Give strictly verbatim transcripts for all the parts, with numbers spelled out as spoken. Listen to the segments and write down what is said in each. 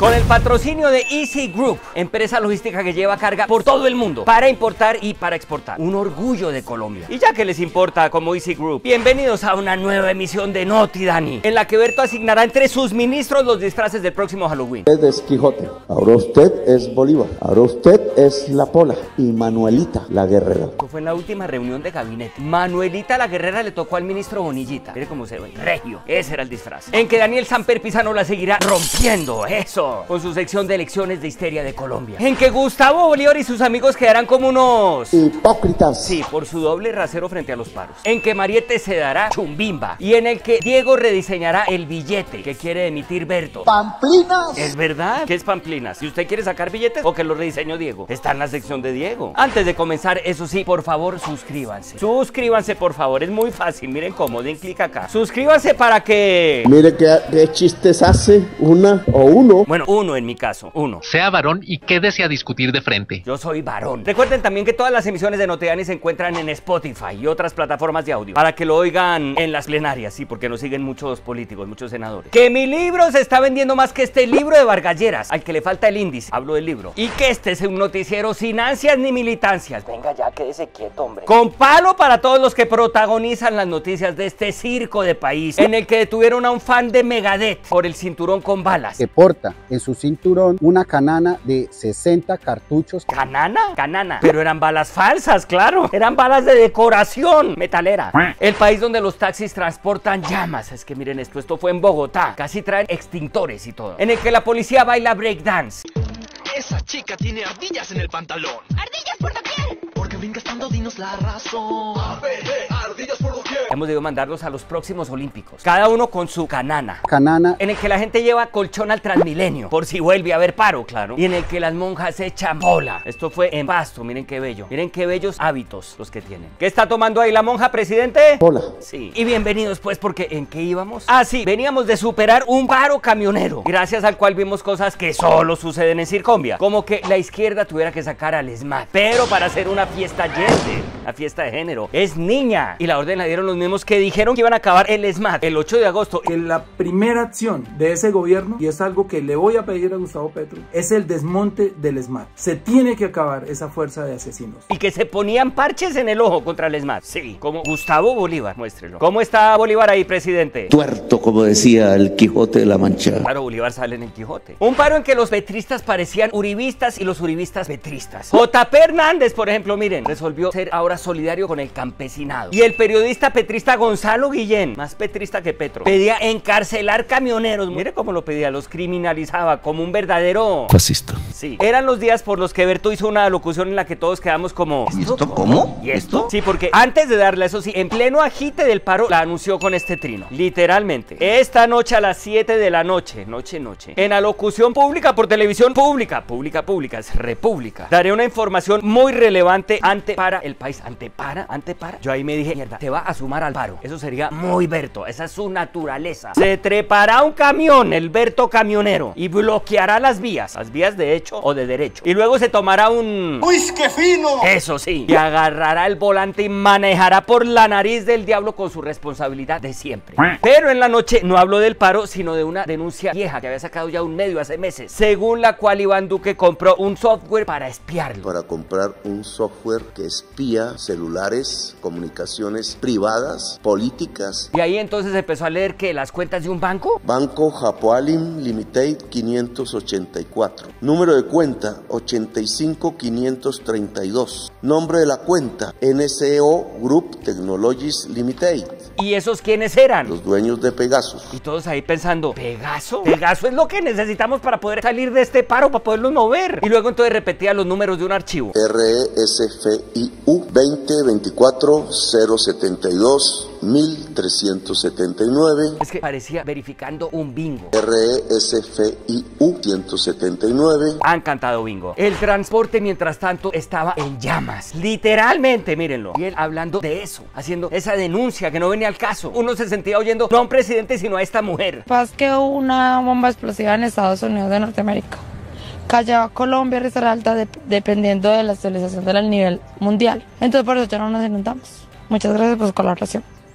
Con el patrocinio de Easy Group, empresa logística que lleva carga por todo el mundo para importar y para exportar. Un orgullo de Colombia. Y ya que les importa como Easy Group, bienvenidos a una nueva emisión de Noti Dani, en la que Berto asignará entre sus ministros los disfraces del próximo Halloween. Usted es Quijote, ahora usted es Bolívar, ahora usted es la Pola y Manuelita la Guerrera. Esto fue en la última reunión de gabinete. Manuelita la Guerrera le tocó al ministro Bonillita. Mire cómo se ve, regio. Ese era el disfraz. En que Daniel Samper Pizano la seguirá rompiendo, eso, con su sección de elecciones de histeria de Colombia. En que Gustavo Bolívar y sus amigos quedarán como unos hipócritas. Sí, por su doble rasero frente a los paros. En que Mariette se dará chumbimba. Y en el que Diego rediseñará el billete que quiere emitir Berto. ¡Pamplinas! ¿Es verdad? ¿Qué es Pamplinas? Si usted quiere sacar billetes o que lo rediseñó Diego, está en la sección de Diego. Antes de comenzar, eso sí, por favor, suscríbanse. Suscríbanse, por favor, es muy fácil. Miren cómo, den clic acá. Suscríbanse para que... Mire qué, qué chistes hace una o uno. Bueno, uno en mi caso, uno. Sea varón y quédese a discutir de frente. Yo soy varón. Recuerden también que todas las emisiones de Noti Dani se encuentran en Spotify y otras plataformas de audio, para que lo oigan en las plenarias, sí, porque nos siguen muchos políticos, muchos senadores. Que mi libro se está vendiendo más que este libro de Vargas Lleras, al que le falta el índice, hablo del libro. Y que este es un noticiero sin ansias ni militancias. Venga ya, quédese quieto, hombre. Con palo para todos los que protagonizan las noticias de este circo de país, en el que detuvieron a un fan de Megadeth por el cinturón con balas. Que porta en su cinturón una canana de sesenta cartuchos. ¿Canana? Canana. Pero eran balas falsas, claro. Eran balas de decoración metalera. El país donde los taxis transportan llamas. Es que miren esto, esto fue en Bogotá. Casi traen extintores y todo. En el que la policía baila breakdance. Esa chica tiene ardillas en el pantalón. ¿Ardillas por doquier? Porque vengas tanto, dinos la razón. A ver, eh, ardillas por doquier. Hemos debido mandarlos a los próximos olímpicos, cada uno con su canana. Canana. En el que la gente lleva colchón al Transmilenio, por si vuelve a haber paro, claro. Y en el que las monjas echan bola. Esto fue en Pasto, miren qué bello. Miren qué bellos hábitos los que tienen. ¿Qué está tomando ahí la monja, presidente? Hola. Sí. Y bienvenidos pues, porque ¿en qué íbamos? Ah, sí, veníamos de superar un paro camionero, gracias al cual vimos cosas que solo suceden en Circombia. Como que la izquierda tuviera que sacar al ESMAD, pero para hacer una fiesta gender, la fiesta de género. Es niña. Y la orden la dieron los mismos que dijeron que iban a acabar el ESMAD el ocho de agosto. En la primera acción de ese gobierno, y es algo que le voy a pedir a Gustavo Petro, es el desmonte del ESMAD. Se tiene que acabar esa fuerza de asesinos. Y que se ponían parches en el ojo contra el ESMAD. Sí, como Gustavo Bolívar, muéstrelo. ¿Cómo está Bolívar ahí, presidente? Tuerto, como decía el Quijote de la Mancha. Claro, Bolívar sale en el Quijote. Un paro en que los petristas parecían uribistas y los uribistas petristas. J P Hernández, por ejemplo, miren, resolvió ser ahora solidario con el campesinado. Y el periodista petrista Gonzalo Guillén, más petrista que Petro, pedía encarcelar camioneros. Mire cómo lo pedía, los criminalizaba como un verdadero fascista. Sí, eran los días por los que Berto hizo una locución en la que todos quedamos como ¿Y esto cómo? ¿Y esto? Sí, porque antes de darla, eso sí, en pleno agite del paro, la anunció con este trino, literalmente. Esta noche a las siete de la noche, noche, noche, en alocución pública por televisión pública, pública, pública, es república, daré una información muy relevante ante para el país, ante para, ante para. Yo ahí me dije, mierda, te va a sumar al paro. Eso sería muy Berto, esa es su naturaleza. Se trepará un camión, el Berto camionero, y bloqueará las vías, las vías de hecho o de derecho. Y luego se tomará un... ¡Uy, qué fino! Eso sí, y agarrará el volante y manejará por la nariz del diablo con su responsabilidad de siempre. Pero en la noche no hablo del paro, sino de una denuncia vieja que había sacado ya un medio hace meses, según la cual Iván Duque compró un software para espiarlo. Para comprar un software que espía celulares, comunicaciones privadas, políticas. Y ahí entonces empezó a leer que las cuentas de un banco. Banco Japoalim Limited quinientos ochenta y cuatro. Número de cuenta ochenta y cinco quinientos treinta y dos. Nombre de la cuenta N S O Group Technologies Limited. ¿Y esos quiénes eran? Los dueños de Pegasus. Y todos ahí pensando, ¿Pegaso? Pegaso es lo que necesitamos para poder salir de este paro, para poderlos mover. Y luego entonces repetía los números de un archivo. R E S F I U veinte veinticuatro cero setenta y dos mil trescientos setenta y nueve. Es que parecía verificando un bingo. R E S F I U ciento setenta y nueve. Han cantado bingo. El transporte, mientras tanto, estaba en llamas. Literalmente, mírenlo. Y él hablando de eso, haciendo esa denuncia que no venía al caso. Uno se sentía oyendo no a un presidente, sino a esta mujer. Paz que hubo una bomba explosiva en Estados Unidos de Norteamérica. Cayó a Colombia, Risaralda, de, dependiendo de la actualización del nivel mundial. Entonces por eso ya no nos inundamos. Muchas gracias por su colaboración.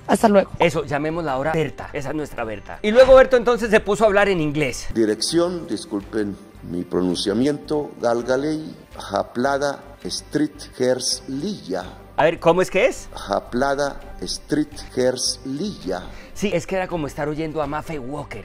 Hasta luego. Eso, llamémosla ahora Berta, esa es nuestra Berta. Y luego Berto entonces se puso a hablar en inglés. Dirección, disculpen mi pronunciamiento, Galgalei, Japlada, Street, Herzliya. A ver, ¿cómo es que es? Japlada, Street, Herzliya. Sí, es que era como estar oyendo a Mafe Walker.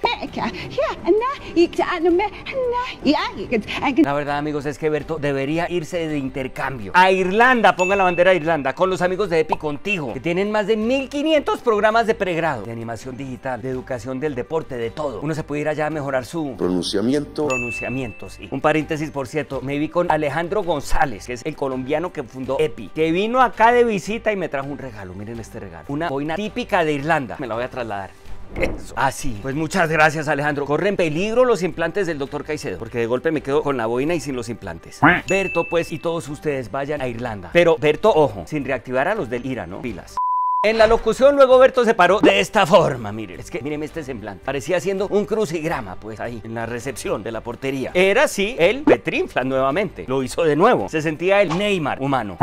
La verdad, amigos, es que Berto debería irse de intercambio a Irlanda, pongan la bandera de Irlanda, con los amigos de Epi Contigo, que tienen más de mil quinientos programas de pregrado, de animación digital, de educación del deporte, de todo. Uno se puede ir allá a mejorar su pronunciamiento. Pronunciamiento, sí. Un paréntesis, por cierto, me vi con Alejandro González, que es el colombiano que fundó Epi, que vino acá de visita y me trajo un regalo. Miren este regalo. Una boina típica de Irlanda. Me la voy a trasladar. Eso. Ah, sí. Pues muchas gracias, Alejandro. Corren peligro los implantes del doctor Caicedo, porque de golpe me quedo con la boina y sin los implantes. Berto, pues, y todos ustedes vayan a Irlanda. Pero, Berto, ojo, sin reactivar a los del IRA, ¿no? Pilas. En la locución luego Berto se paró de esta forma, miren, es que mírenme este semblante, parecía haciendo un crucigrama, pues ahí, en la recepción de la portería. Era sí el Petrinflas nuevamente, lo hizo de nuevo, se sentía el Neymar humano.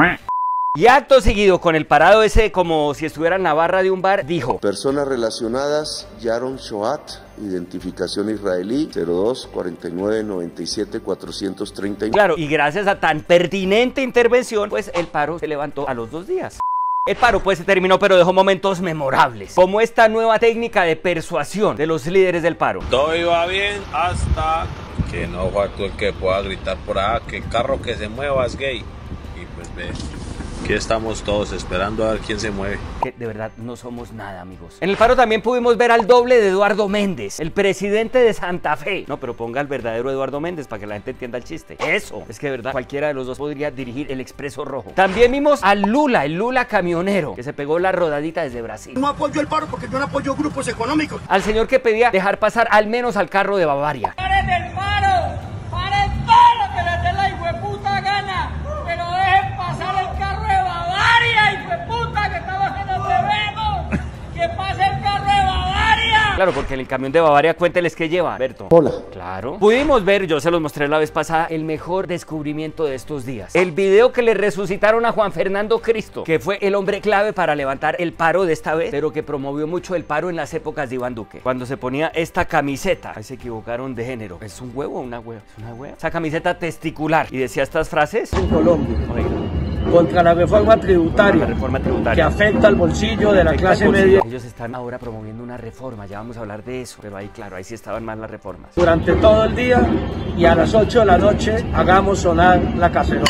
Y acto seguido, con el parado ese como si estuviera en la barra de un bar, dijo: personas relacionadas, Yaron Shoat, identificación israelí, cero dos cuarenta y nueve noventa y siete cuatrocientos treinta y nueve. Claro, y gracias a tan pertinente intervención, pues el paro se levantó a los dos días. El paro pues se terminó, pero dejó momentos memorables, como esta nueva técnica de persuasión de los líderes del paro. Todo iba bien hasta que no faltó el que pueda gritar por ahí que el carro que se mueva es gay. Y pues ve, aquí estamos todos esperando a ver quién se mueve. Que de verdad no somos nada, amigos. En el paro también pudimos ver al doble de Eduardo Méndez, el presidente de Santa Fe. No, pero ponga al verdadero Eduardo Méndez para que la gente entienda el chiste. Eso, es que de verdad cualquiera de los dos podría dirigir el Expreso Rojo. También vimos al Lula, el Lula camionero, que se pegó la rodadita desde Brasil. No apoyo el paro porque yo no apoyo grupos económicos. Al señor que pedía dejar pasar al menos al carro de Bavaria. ¡Paren el paro! ¡Paren todo lo que les dé la hijueputa gana! ¡Pero dejen pasar el carro de Bavaria, hijueputa, que estamos haciendo Acevedo! ¡Que pase el carro de Bavaria! Claro, porque en el camión de Bavaria, cuénteles qué lleva, Berto. Hola. Claro. Pudimos ver, yo se los mostré la vez pasada, el mejor descubrimiento de estos días. El video que le resucitaron a Juan Fernando Cristo, que fue el hombre clave para levantar el paro de esta vez, pero que promovió mucho el paro en las épocas de Iván Duque. Cuando se ponía esta camiseta, ahí se equivocaron de género. ¿Es un huevo o una hueva? ¿Es una hueva? Esa camiseta testicular. Y decía estas frases. En Colombia. Oiga. Contra la reforma tributaria, la reforma tributaria que afecta al bolsillo de la clase media. Ellos están ahora promoviendo una reforma, ya vamos a hablar de eso, pero ahí claro, ahí sí estaban mal las reformas. Durante todo el día y a las ocho de la noche hagamos sonar la cacerola.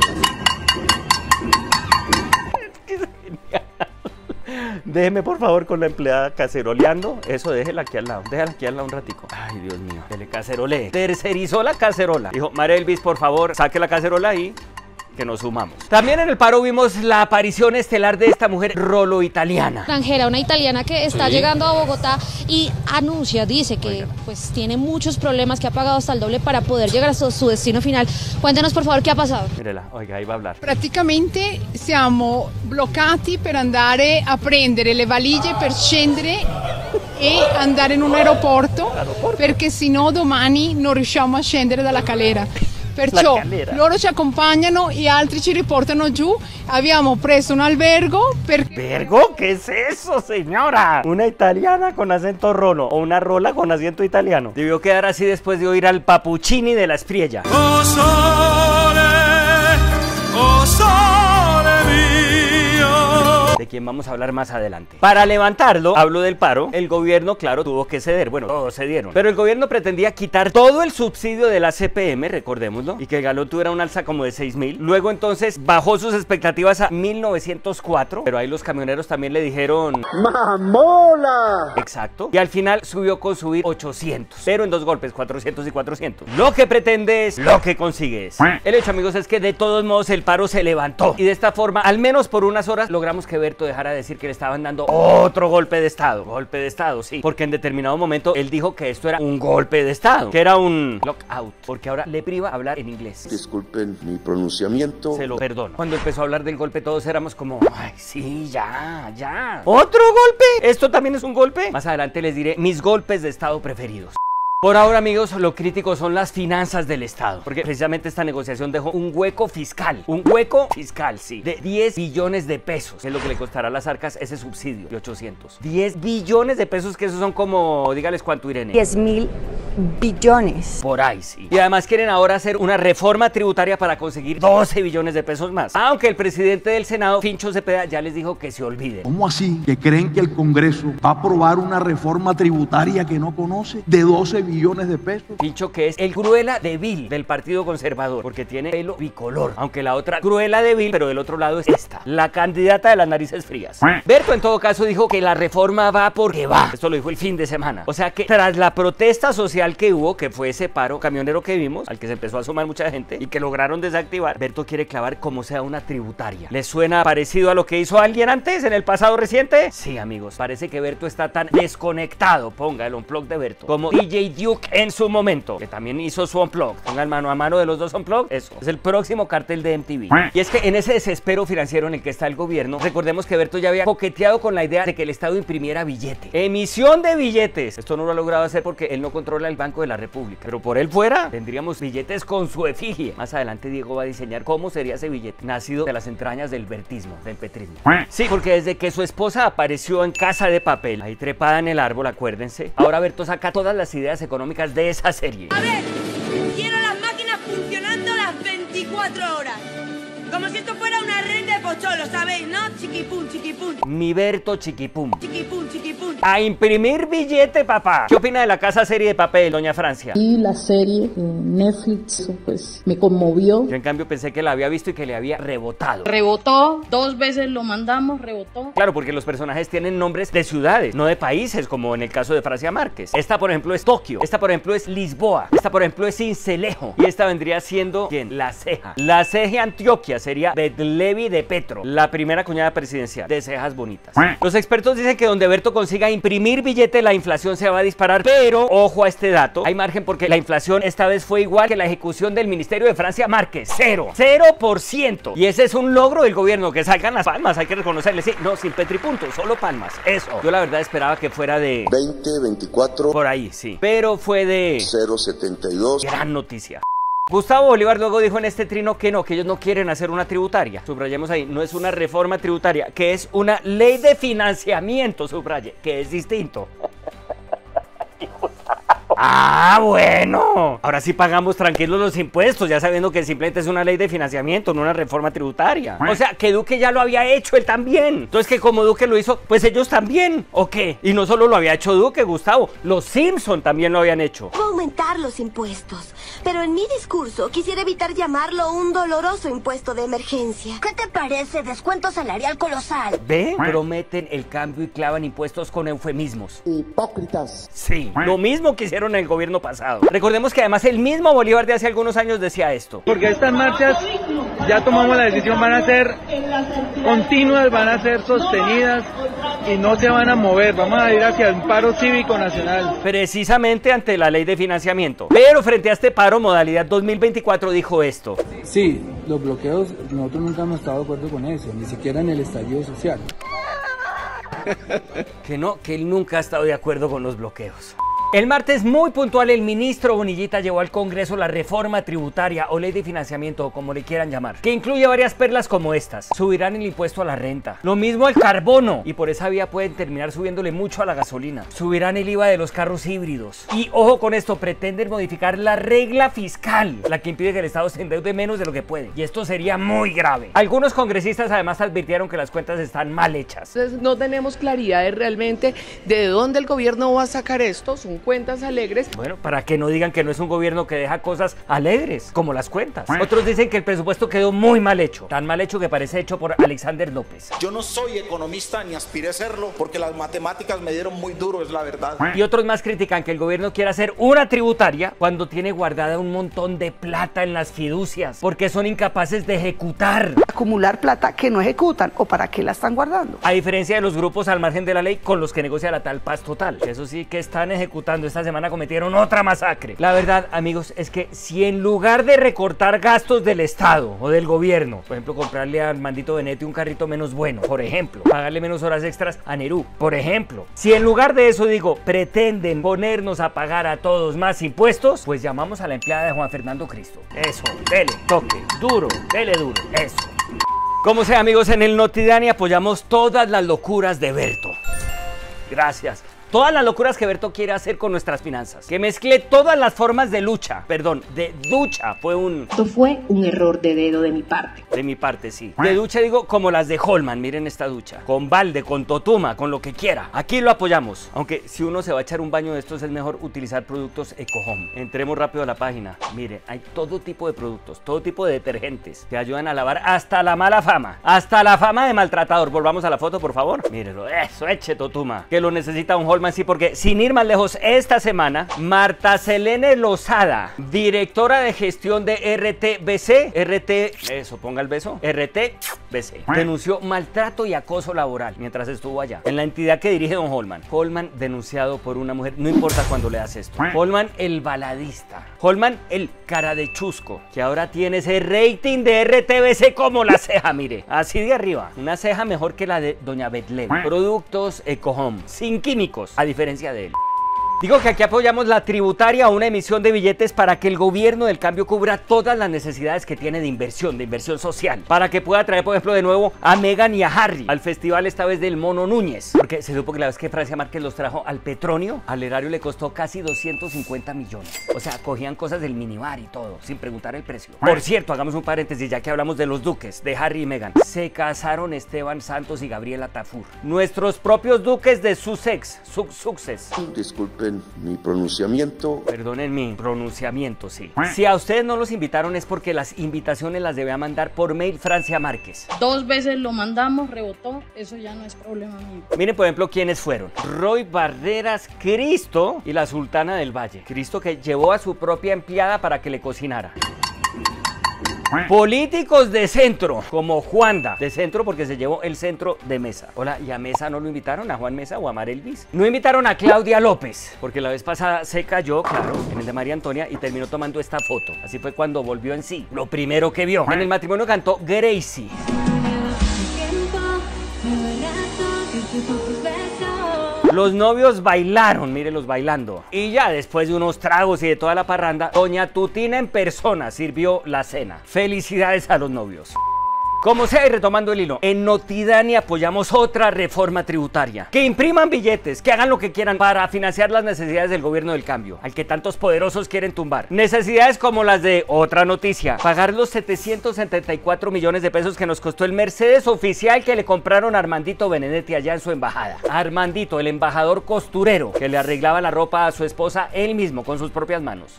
Déjeme por favor con la empleada caceroleando. Eso déjela aquí al lado, déjala aquí al lado un ratico. Ay, Dios mío, que le cacerole. Tercerizó la cacerola. Dijo, María Elvis, por favor, saque la cacerola ahí, que nos sumamos. También en el paro vimos la aparición estelar de esta mujer rolo italiana. Extranjera, una italiana que está ¿Sí? llegando a Bogotá y anuncia, dice que Oiga. pues tiene muchos problemas, que ha pagado hasta el doble para poder llegar a su, su destino final. Cuéntenos por favor qué ha pasado. Mírela, oiga, ahí va a hablar. Praticamente siamo bloccati per andare a prendere le valigie per scendere e andare in un aeroporto, perché sennò domani non riusciamo a scendere dalla calera. Perciò loro ci accompagnano e altri ci riportano giù. Abbiamo preso un albergo per... ¿Albergo? ¿Qué es eso, señora? Una italiana con acento rolo o una rola con acento italiano. Debió quedar así después de oír al Papuccini de la Espriella. Oh, sole, oh, sole mío. De quien vamos a hablar más adelante. Para levantarlo, hablo del paro, el gobierno, claro, tuvo que ceder. Bueno, todos cedieron. Pero el gobierno pretendía quitar todo el subsidio de la C P M, recordémoslo, y que el galón tuviera un alza como de seis mil. Luego entonces bajó sus expectativas a mil novecientos cuatro, pero ahí los camioneros también le dijeron ¡mamola! Exacto. Y al final subió con subir ochocientos, pero en dos golpes, cuatrocientos y cuatrocientos. Lo que pretende es lo que consigues. El hecho, amigos, es que de todos modos el paro se levantó. Y de esta forma, al menos por unas horas, logramos que Berto dejara de decir que le estaban dando otro golpe de estado. Golpe de estado, sí. Porque en determinado momento él dijo que esto era un golpe de estado, que era un lockout, porque ahora le priva hablar en inglés. Disculpen mi pronunciamiento. Se lo perdono. Cuando empezó a hablar del golpe todos éramos como, ay, sí, ya, ya. ¿Otro golpe? ¿Esto también es un golpe? Más adelante les diré mis golpes de estado preferidos. Por ahora, amigos, lo crítico son las finanzas del Estado, porque precisamente esta negociación dejó un hueco fiscal, un hueco fiscal, sí, de diez billones de pesos, que es lo que le costará a las arcas ese subsidio de ochocientos. diez billones de pesos, que esos son como, dígales cuánto, Irene. diez mil billones. Por ahí, sí. Y además quieren ahora hacer una reforma tributaria para conseguir doce billones de pesos más. Aunque el presidente del Senado, Fincho Cepeda, ya les dijo que se olviden. ¿Cómo así? ¿Que creen que el Congreso va a aprobar una reforma tributaria que no conoce de doce billones de pesos? Fincho, que es el Cruella de Vil del Partido Conservador, porque tiene pelo bicolor, aunque la otra Cruella de Vil, pero del otro lado es esta, la candidata de las narices frías. Berto, en todo caso, dijo que la reforma va porque va. Esto lo dijo el fin de semana. O sea que tras la protesta social que hubo, que fue ese paro camionero que vimos, al que se empezó a sumar mucha gente y que lograron desactivar, Berto quiere clavar como sea una tributaria. ¿Les suena parecido a lo que hizo alguien antes en el pasado reciente? Sí, amigos, parece que Berto está tan desconectado, ponga el unplug de Berto, como D J Duke en su momento, que también hizo su unplug. Pongan mano a mano de los dos unplug, eso es el próximo cartel de M T V. Y es que en ese desespero financiero en el que está el gobierno, recordemos que Berto ya había coqueteado con la idea de que el Estado imprimiera billete, emisión de billetes. Esto no lo ha logrado hacer porque él no controla el Banco de la República, pero por él fuera tendríamos billetes con su efigie. Más adelante Diego va a diseñar cómo sería ese billete, nacido de las entrañas del bertismo, del petrismo. Sí, porque desde que su esposa apareció en Casa de Papel, ahí trepada en el árbol, acuérdense, ahora Berto saca todas las ideas económicas de esa serie. A ver, quiero las máquinas funcionando las veinticuatro horas. Como si esto fuera una red de pocholo, ¿sabéis? ¿No? Chiquipum, chiquipum. Mi Berto Chiquipum. Chiquipum, chiquipum. A imprimir billete, papá. ¿Qué opina de la casa serie de Papel, doña Francia? Y la serie de Netflix, pues, me conmovió. Yo, en cambio, pensé que la había visto y que le había rebotado. Rebotó, dos veces lo mandamos, rebotó. Claro, porque los personajes tienen nombres de ciudades, no de países, como en el caso de Francia Márquez. Esta, por ejemplo, es Tokio. Esta, por ejemplo, es Lisboa. Esta, por ejemplo, es Sincelejo. Y esta vendría siendo, ¿quién? La Ceja. La Ceja Antioquia sería Betlevi de Petro, la primera cuñada presidencial de cejas bonitas. Los expertos dicen que donde Berto consiga imprimir billete, la inflación se va a disparar, pero ojo a este dato, hay margen porque la inflación esta vez fue igual que la ejecución del Ministerio de Francia Márquez, cero, cero por ciento. Y ese es un logro del gobierno, que salgan las palmas, hay que reconocerle, sí, no, sin petripunto, solo palmas, eso. Yo la verdad esperaba que fuera de veinte, veinticuatro, por ahí, sí, pero fue de cero punto setenta y dos. Gran noticia. Gustavo Bolívar luego dijo en este trino que no, que ellos no quieren hacer una tributaria. Subrayemos ahí, no es una reforma tributaria, que es una ley de financiamiento, subraye, que es distinto. Ah, bueno. Ahora sí pagamos tranquilos los impuestos, ya sabiendo que simplemente es una ley de financiamiento, no una reforma tributaria. O sea, que Duque ya lo había hecho él también. Entonces, que como Duque lo hizo, pues ellos también, ¿o qué? Y no solo lo había hecho Duque, Gustavo, los Simpson también lo habían hecho. Aumentar los impuestos, pero en mi discurso quisiera evitar llamarlo un doloroso impuesto de emergencia. ¿Qué te parece? Descuento salarial colosal. ¿Ve? Prometen el cambio y clavan impuestos con eufemismos. Hipócritas. Sí, lo mismo que hicieron en el gobierno pasado. Recordemos que además el mismo Bolívar de hace algunos años decía esto. Porque estas marchas, ya tomamos la decisión, van a ser continuas, van a ser sostenidas y no se van a mover. Vamos a ir hacia un paro cívico nacional. Precisamente ante la ley de financiamiento. Pero frente a este paro, modalidad dos mil veinticuatro dijo esto. Sí, los bloqueos, nosotros nunca hemos estado de acuerdo con eso, ni siquiera en el estallido social. Que no, que él nunca ha estado de acuerdo con los bloqueos. El martes, muy puntual, el ministro Bonillita llevó al Congreso la reforma tributaria o ley de financiamiento, o como le quieran llamar, que incluye varias perlas como estas. Subirán el impuesto a la renta, lo mismo al carbono, y por esa vía pueden terminar subiéndole mucho a la gasolina. Subirán el I V A de los carros híbridos. Y ojo con esto, pretenden modificar la regla fiscal, la que impide que el Estado se endeude menos de lo que puede. Y esto sería muy grave. Algunos congresistas además advirtieron que las cuentas están mal hechas. Entonces no tenemos claridad de realmente de dónde el gobierno va a sacar esto. Son cuentas alegres. Bueno, para que no digan que no es un gobierno que deja cosas alegres, como las cuentas. Otros dicen que el presupuesto quedó muy mal hecho, tan mal hecho que parece hecho por Alexander López. Yo no soy economista ni aspiré a serlo, porque las matemáticas me dieron muy duro, es la verdad. Y otros más critican que el gobierno quiera hacer una tributaria cuando tiene guardada un montón de plata en las fiducias, porque son incapaces de ejecutar. Acumular plata que no ejecutan, o para qué la están guardando. A diferencia de los grupos al margen de la ley con los que negocia la tal paz total, eso sí que están ejecutando recortando. Esta semana cometieron otra masacre. La verdad, amigos, es que si en lugar de recortar gastos del Estado o del gobierno, por ejemplo, comprarle al Mandito Benetti un carrito menos bueno, por ejemplo, pagarle menos horas extras a Nerú, por ejemplo, si en lugar de eso, digo, pretenden ponernos a pagar a todos más impuestos, pues llamamos a la empleada de Juan Fernando Cristo. Eso, dele, toque, duro, dele duro, eso. Como sea, amigos, en el Notidani apoyamos todas las locuras de Berto. Gracias. Todas las locuras que Berto quiere hacer con nuestras finanzas. Que mezcle todas las formas de lucha. Perdón, de ducha. Fue un... Esto fue un error de dedo de mi parte. De mi parte, sí. De ducha digo como las de Holman. Miren esta ducha. Con balde, con totuma, con lo que quiera. Aquí lo apoyamos. Aunque si uno se va a echar un baño de estos es mejor utilizar productos EcoHome. Entremos rápido a la página. Miren, hay todo tipo de productos, todo tipo de detergentes que ayudan a lavar hasta la mala fama. Hasta la fama de maltratador. Volvamos a la foto, por favor. Mírenlo. Eso, eche totuma. Que lo necesita un Holman. Sí, porque sin ir más lejos, esta semana Marta Selene Lozada, directora de gestión de R T B C, R T, eso, ponga el beso, R T B C, denunció maltrato y acoso laboral mientras estuvo allá, en la entidad que dirige don Holman. Holman denunciado por una mujer, no importa cuándo le das esto. Holman el baladista, Holman el cara de chusco, que ahora tiene ese rating de R T B C como la ceja, mire, así de arriba, una ceja mejor que la de doña Betlem. Productos EcoHome, sin químicos, a diferencia de él. Digo que aquí apoyamos la tributaria a una emisión de billetes para que el gobierno del cambio cubra todas las necesidades que tiene de inversión, de inversión social, para que pueda traer, por ejemplo, de nuevo a Meghan y a Harry al festival, esta vez del Mono Núñez, porque se supo que la vez que Francia Márquez los trajo al Petronio, al erario le costó casi doscientos cincuenta millones. O sea, cogían cosas del minibar y todo, sin preguntar el precio. Por cierto, hagamos un paréntesis, ya que hablamos de los duques, de Harry y Meghan. Se casaron Esteban Santos y Gabriela Tafur, nuestros propios duques de Sussex, su Sussex. Disculpen mi pronunciamiento. Perdonen mi pronunciamiento, sí. Si a ustedes no los invitaron es porque las invitaciones las debía mandar por mail Francia Márquez. Dos veces lo mandamos, rebotó, eso ya no es problema mío. Miren, por ejemplo, quiénes fueron. Roy Barreras, Cristo y la Sultana del Valle. Cristo, que llevó a su propia empleada para que le cocinara. Políticos de centro, como Juanda, de centro porque se llevó el centro de Mesa. Hola, ¿y a Mesa no lo invitaron? ¿A Juan Mesa o a Marelvis? No invitaron a Claudia López, porque la vez pasada se cayó, claro, en el de María Antonia y terminó tomando esta foto. Así fue cuando volvió en sí, lo primero que vio. En el matrimonio cantó Gracie. Los novios bailaron, mírenlos bailando. Y ya después de unos tragos y de toda la parranda, doña Tutina en persona sirvió la cena. Felicidades a los novios. Como sea, y retomando el hilo, en Notidani apoyamos otra reforma tributaria. Que impriman billetes, que hagan lo que quieran para financiar las necesidades del gobierno del cambio, al que tantos poderosos quieren tumbar. Necesidades como las de otra noticia, pagar los setecientos setenta y cuatro millones de pesos que nos costó el Mercedes oficial que le compraron a Armandito Benedetti allá en su embajada. Armandito, el embajador costurero, que le arreglaba la ropa a su esposa él mismo con sus propias manos.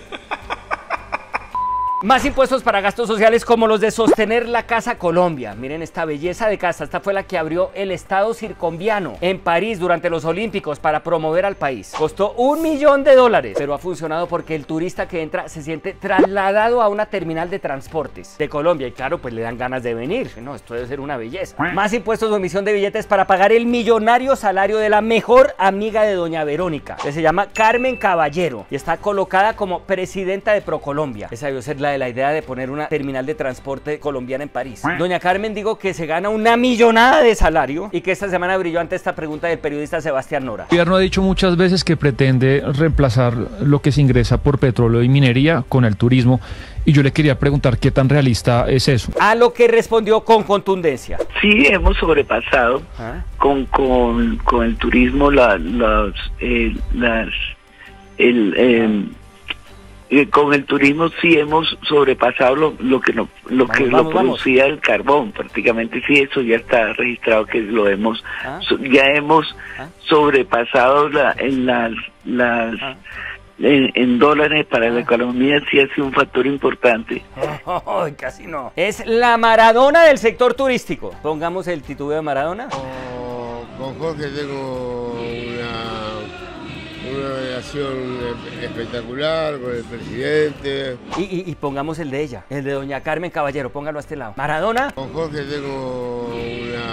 Más impuestos para gastos sociales como los de sostener la Casa Colombia. Miren esta belleza de casa. Esta fue la que abrió el Estado Circumviano en París durante los Olímpicos para promover al país. Costó un millón de dólares, pero ha funcionado porque el turista que entra se siente trasladado a una terminal de transportes de Colombia. Y claro, pues le dan ganas de venir. No, esto debe ser una belleza. Más impuestos de emisión de billetes para pagar el millonario salario de la mejor amiga de doña Verónica, que se llama Carmen Caballero y está colocada como presidenta de ProColombia. Esa debió ser la de la idea de poner una terminal de transporte colombiana en París. Doña Carmen digo que se gana una millonada de salario y que esta semana brilló ante esta pregunta del periodista Sebastián Nora. El gobierno ha dicho muchas veces que pretende reemplazar lo que se ingresa por petróleo y minería con el turismo, y yo le quería preguntar qué tan realista es eso. A lo que respondió con contundencia. Sí, hemos sobrepasado ¿Ah? con, con, con el turismo la, las, eh, las el eh, Eh, con el turismo sí hemos sobrepasado lo, lo que no, lo vamos, que vamos, lo producía vamos. el carbón, prácticamente sí, eso ya está registrado que lo hemos ¿Ah? so, ya hemos ¿Ah? sobrepasado la, en las las ¿Ah? en, en dólares para ¿Ah? la economía sí ha sido un factor importante. Oh, oh, casi no. Es la Maradona del sector turístico. Pongamos el titubeo de Maradona. Oh, con Jorge tengo una una relación espectacular con el presidente. Y, y, y pongamos el de ella, el de doña Carmen Caballero, póngalo a este lado. Maradona. Con Jorge tengo una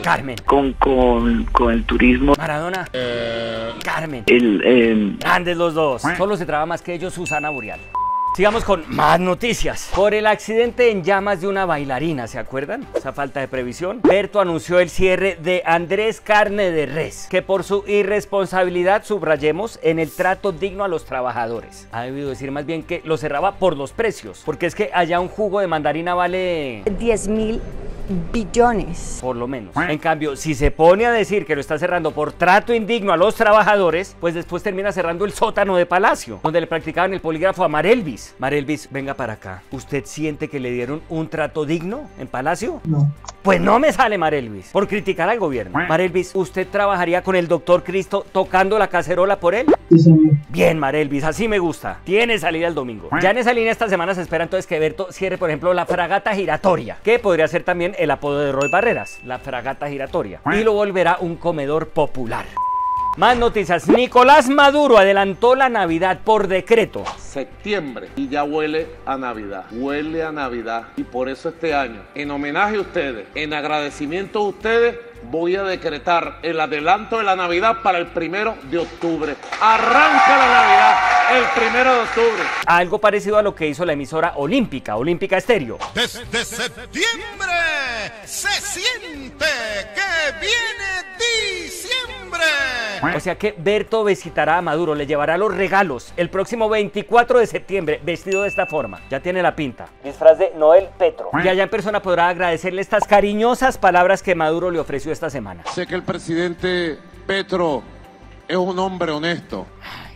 Carmen. Con, con, con el turismo. Maradona. Eh, Carmen. El, eh, Grandes los dos. Solo se traba más que ellos Susana Boreal. Sigamos con más noticias. Por el accidente en llamas de una bailarina, ¿se acuerdan? Esa falta de previsión. Berto anunció el cierre de Andrés Carne de Res, que por su irresponsabilidad, subrayemos, en el trato digno a los trabajadores. Ha debido decir más bien que lo cerraba por los precios, porque es que allá un jugo de mandarina vale diez mil billones. por lo menos. En cambio, si se pone a decir que lo está cerrando por trato indigno a los trabajadores, pues después termina cerrando el sótano de Palacio, donde le practicaban el polígrafo a Marelvis. Marelvis, venga para acá. ¿Usted siente que le dieron un trato digno en Palacio? No. Pues no me sale Marelvis, por criticar al gobierno. Marelvis, ¿usted trabajaría con el doctor Cristo tocando la cacerola por él? Sí, señor. Bien, Marelvis, así me gusta. Tiene salida el domingo. Ya en esa línea esta semana se espera entonces que Berto cierre, por ejemplo, la fragata giratoria, que podría ser también el apodo de Roy Barreras, la fragata giratoria, y lo volverá un comedor popular. Más noticias. Nicolás Maduro adelantó la Navidad por decreto. Septiembre y ya huele a Navidad, huele a Navidad. Y por eso este año, en homenaje a ustedes, en agradecimiento a ustedes, voy a decretar el adelanto de la Navidad para el primero de octubre. Arranca la Navidad el primero de octubre. Algo parecido a lo que hizo la emisora Olímpica, Olímpica Estéreo. Desde septiembre se siente que viene diciembre. O sea que Berto visitará a Maduro, le llevará los regalos el próximo veinticuatro de septiembre, vestido de esta forma. Ya tiene la pinta. Disfraz de Noel Petro. Y allá en persona podrá agradecerle estas cariñosas palabras que Maduro le ofreció esta semana. Sé que el presidente Petro es un hombre honesto.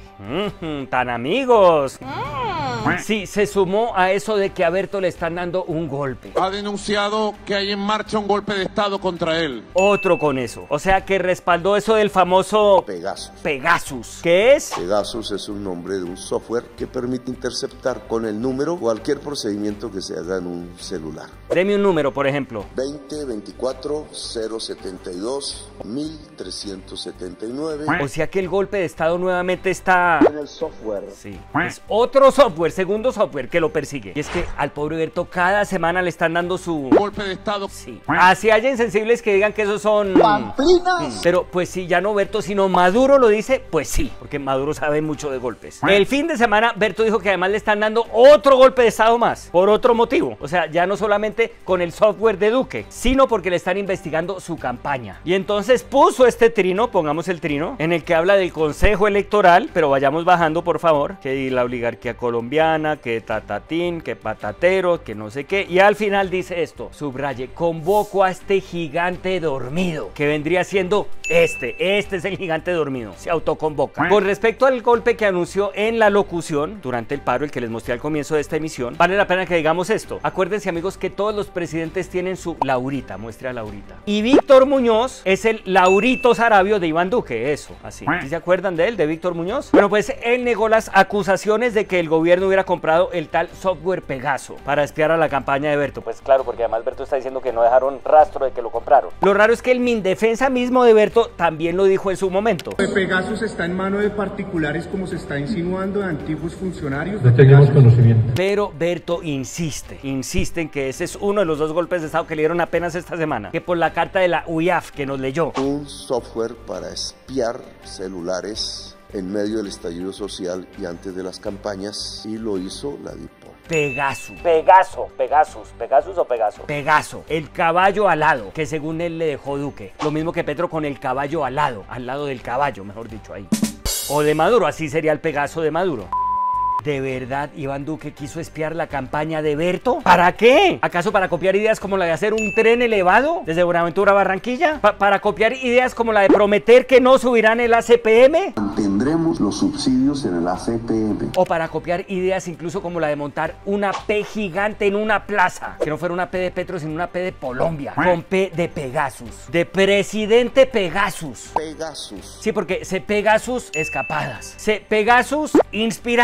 Mm, tan amigos. Sí, se sumó a eso de que a Berto le están dando un golpe. Ha denunciado que hay en marcha un golpe de estado contra él. Otro con eso. O sea que respaldó eso del famoso Pegasus. Pegasus. ¿Qué es? Pegasus es un nombre de un software que permite interceptar con el número cualquier procedimiento que se haga en un celular. Deme un número, por ejemplo. veinte veinticuatro cero setenta y dos mil trescientos setenta y nueve. O sea que el golpe de estado nuevamente está en el software. Sí. Es otro software, segundo software que lo persigue. Y es que al pobre Berto cada semana le están dando su golpe de estado. Sí. Así hay insensibles que digan que esos son pamplinas. Pero pues sí, ya no Berto, sino Maduro lo dice, pues sí, porque Maduro sabe mucho de golpes. El fin de semana Berto dijo que además le están dando otro golpe de estado más, por otro motivo. O sea, ya no solamente con el software de Duque, sino porque le están investigando su campaña. Y entonces puso este trino, pongamos el trino, en el que habla del Consejo Electoral, pero vayamos bajando por favor, que la oligarquía colombiana, que tatatín, que patatero, que no sé qué, y al final dice esto, subraye, convoco a este gigante dormido, que vendría siendo este, este es el gigante dormido, se autoconvoca. Con respecto al golpe que anunció en la locución, durante el paro, el que les mostré al comienzo de esta emisión, vale la pena que digamos esto, acuérdense amigos que todos los presidentes tienen su Laurita, muestre a Laurita, y Víctor Muñoz es el Laurito Sarabio de Iván Duque, eso, así, ¿sí se acuerdan de él, de Víctor Muñoz? Bueno, pues él negó las acusaciones de que el gobierno hubiera comprado el tal software Pegaso para espiar a la campaña de Berto. Pues claro, porque además Berto está diciendo que no dejaron rastro de que lo compraron. Lo raro es que el Mindefensa mismo de Berto también lo dijo en su momento. ¿De Pegasus está en manos de particulares como se está insinuando, de antiguos funcionarios? No tenemos conocimiento. Pero Berto insiste, insiste en que ese es uno de los dos golpes de estado que le dieron apenas esta semana, que por la carta de la U I A F que nos leyó. Un software para espiar celulares en medio del estallido social y antes de las campañas, y lo hizo la DIPOL. Pegasus. Pegaso. Pegasus. ¿Pegasus o Pegaso? Pegaso. El caballo alado, que según él le dejó Duque. Lo mismo que Petro con el caballo alado. Al lado del caballo, mejor dicho, ahí. O de Maduro, así sería el Pegaso de Maduro. ¿De verdad Iván Duque quiso espiar la campaña de Berto? ¿Para qué? ¿Acaso para copiar ideas como la de hacer un tren elevado desde Buenaventura a Barranquilla? ¿Pa ¿Para copiar ideas como la de prometer que no subirán el A C P M? Mantendremos los subsidios en el A C P M. ¿O para copiar ideas incluso como la de montar una P gigante en una plaza? Que no fuera una P de Petro, sino una P de Colombia. Con P de Pegasus. De presidente Pegasus. Pegasus. Sí, porque se Pegasus escapadas. Se Pegasus inspiradas.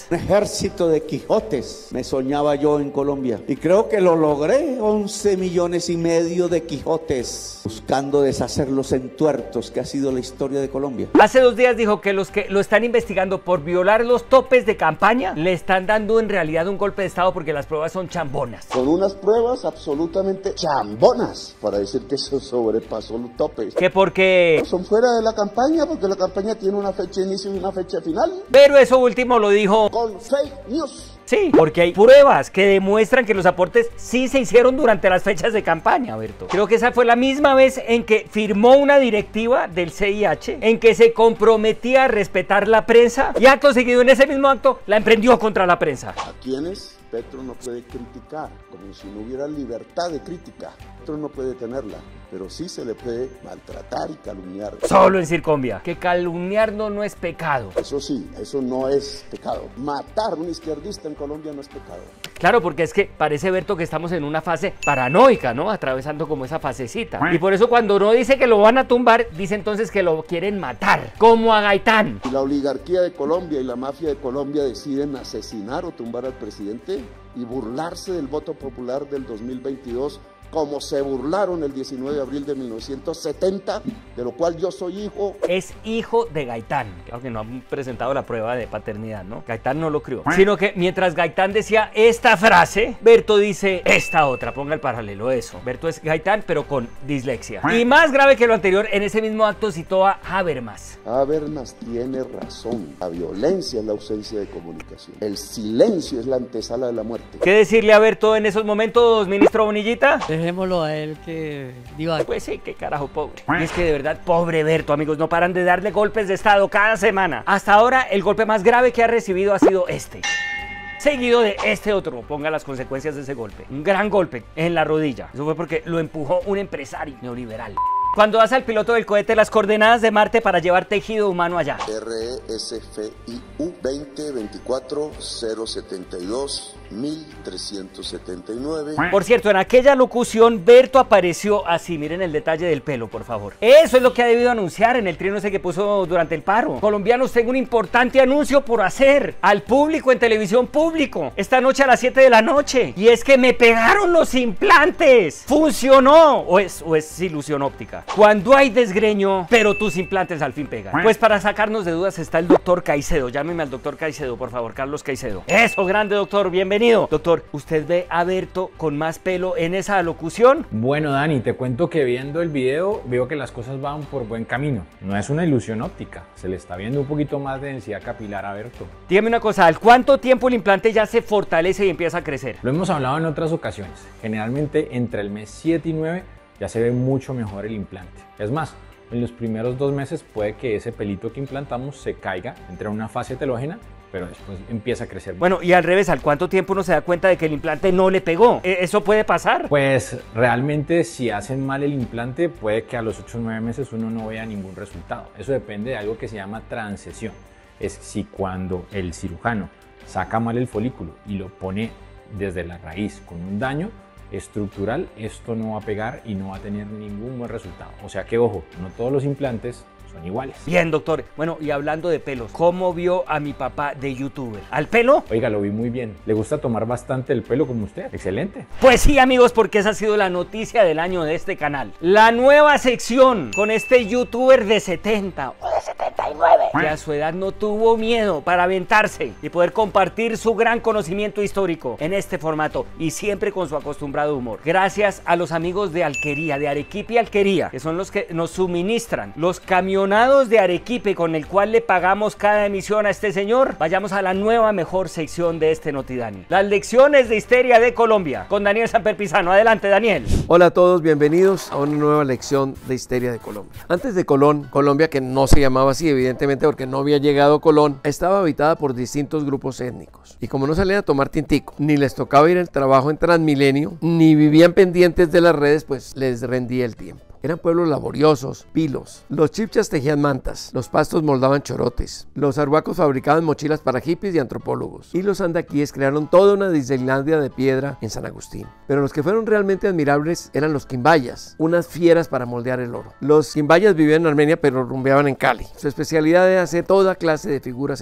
Un ejército de Quijotes, me soñaba yo en Colombia. Y creo que lo logré, once millones y medio de Quijotes, buscando deshacer los entuertos que ha sido la historia de Colombia. Hace dos días dijo que los que lo están investigando por violar los topes de campaña le están dando en realidad un golpe de estado porque las pruebas son chambonas. Con unas pruebas absolutamente chambonas para decir que eso sobrepasó los topes. Que porque... Son fuera de la campaña, porque la campaña tiene una fecha de inicio y una fecha final. Pero eso último lo dijo... Con fake news. Sí, porque hay pruebas que demuestran que los aportes sí se hicieron durante las fechas de campaña, Berto. Creo que esa fue la misma vez en que firmó una directiva del C I H en que se comprometía a respetar la prensa y acto seguido en ese mismo acto la emprendió contra la prensa. ¿A quiénes Petro no puede criticar? Como si no hubiera libertad de crítica. Petro no puede tenerla, pero sí se le puede maltratar y calumniar. Solo en Circonvia, que calumniarnos no es pecado. Eso sí, eso no es pecado. Matar a un izquierdista en Colombia no es pecado. Claro, porque es que parece, Berto, que estamos en una fase paranoica, ¿no? Atravesando como esa fasecita. Y por eso cuando uno dice que lo van a tumbar, dice entonces que lo quieren matar, como a Gaitán. Y la oligarquía de Colombia y la mafia de Colombia deciden asesinar o tumbar al presidente y burlarse del voto popular del dos mil veintidós, como se burlaron el diecinueve de abril de mil novecientos setenta, de lo cual yo soy hijo. Es hijo de Gaitán, aunque no han presentado la prueba de paternidad, ¿no? Gaitán no lo crió, sino que mientras Gaitán decía esta frase, Berto dice esta otra, ponga el paralelo eso. Berto es Gaitán, pero con dislexia. Y más grave que lo anterior, en ese mismo acto citó a Habermas. Habermas tiene razón, la violencia es la ausencia de comunicación, el silencio es la antesala de la muerte. ¿Qué decirle a Berto en esos momentos, ministro Bonillita? Dejémoslo a él que diga. Pues sí, qué carajo pobre. Y es que de verdad, pobre Berto, amigos, no paran de darle golpes de estado cada semana. Hasta ahora, el golpe más grave que ha recibido ha sido este. Seguido de este otro, ponga las consecuencias de ese golpe. Un gran golpe en la rodilla. Eso fue porque lo empujó un empresario neoliberal. Cuando hace al piloto del cohete las coordenadas de Marte para llevar tejido humano allá. R E S F I U veinte veinticuatro cero setenta y dos mil trescientos setenta y nueve. Por cierto, en aquella locución Berto apareció así, miren el detalle del pelo, por favor. Eso es lo que ha debido anunciar en el trino ese que puso durante el paro. Colombianos, tengo un importante anuncio por hacer al público en televisión público esta noche a las siete de la noche. Y es que me pegaron los implantes. Funcionó. O es, o es ilusión óptica. Cuando hay desgreño, pero tus implantes al fin pegan. Pues para sacarnos de dudas está el doctor Caicedo. Llámeme al doctor Caicedo, por favor, Carlos Caicedo. Eso, grande doctor, bienvenido. Doctor, ¿usted ve a Berto con más pelo en esa locución? Bueno, Dani, te cuento que viendo el video veo que las cosas van por buen camino. No es una ilusión óptica, se le está viendo un poquito más de densidad capilar a Berto. Dígame una cosa, ¿al cuánto tiempo el implante ya se fortalece y empieza a crecer? Lo hemos hablado en otras ocasiones. Generalmente entre el mes siete y nueve ya se ve mucho mejor el implante. Es más, en los primeros dos meses puede que ese pelito que implantamos se caiga, entre una fase telógena, pero después empieza a crecer. Bueno, y al revés, ¿al cuánto tiempo uno se da cuenta de que el implante no le pegó? ¿Eso puede pasar? Pues realmente si hacen mal el implante, puede que a los ocho o nueve meses uno no vea ningún resultado. Eso depende de algo que se llama transección. Es si cuando el cirujano saca mal el folículo y lo pone desde la raíz con un daño estructural, esto no va a pegar y no va a tener ningún buen resultado. O sea que, ojo, no todos los implantes son iguales. Bien, doctor. Bueno, y hablando de pelos, ¿cómo vio a mi papá de youtuber? ¿Al pelo? Oiga, lo vi muy bien. ¿Le gusta tomar bastante el pelo como usted? Excelente. Pues sí, amigos, porque esa ha sido la noticia del año de este canal. La nueva sección con este youtuber de setenta o de setenta y nueve, que a su edad no tuvo miedo para aventarse y poder compartir su gran conocimiento histórico en este formato y siempre con su acostumbrado humor. Gracias a los amigos de Alquería, de Arequipe y Alquería, que son los que nos suministran los camiones de Arequipe con el cual le pagamos cada emisión a este señor. Vayamos a la nueva mejor sección de este Notidani, las lecciones de histeria de Colombia, con Daniel Samper Pizano. Adelante, Daniel. Hola a todos, bienvenidos a una nueva lección de histeria de Colombia. Antes de Colón, Colombia, que no se llamaba así evidentemente porque no había llegado Colón, estaba habitada por distintos grupos étnicos, y como no salían a tomar tintico, ni les tocaba ir al trabajo en Transmilenio, ni vivían pendientes de las redes, pues les rendía el tiempo. Eran pueblos laboriosos, pilos. Los chipchas tejían mantas, los pastos moldaban chorotes, los arhuacos fabricaban mochilas para hippies y antropólogos, y los andaquíes crearon toda una Disneylandia de piedra en San Agustín. Pero los que fueron realmente admirables eran los quimbayas, unas fieras para moldear el oro. Los quimbayas vivían en Armenia pero rumbeaban en Cali. Su especialidad era hacer toda clase de figuras en oro.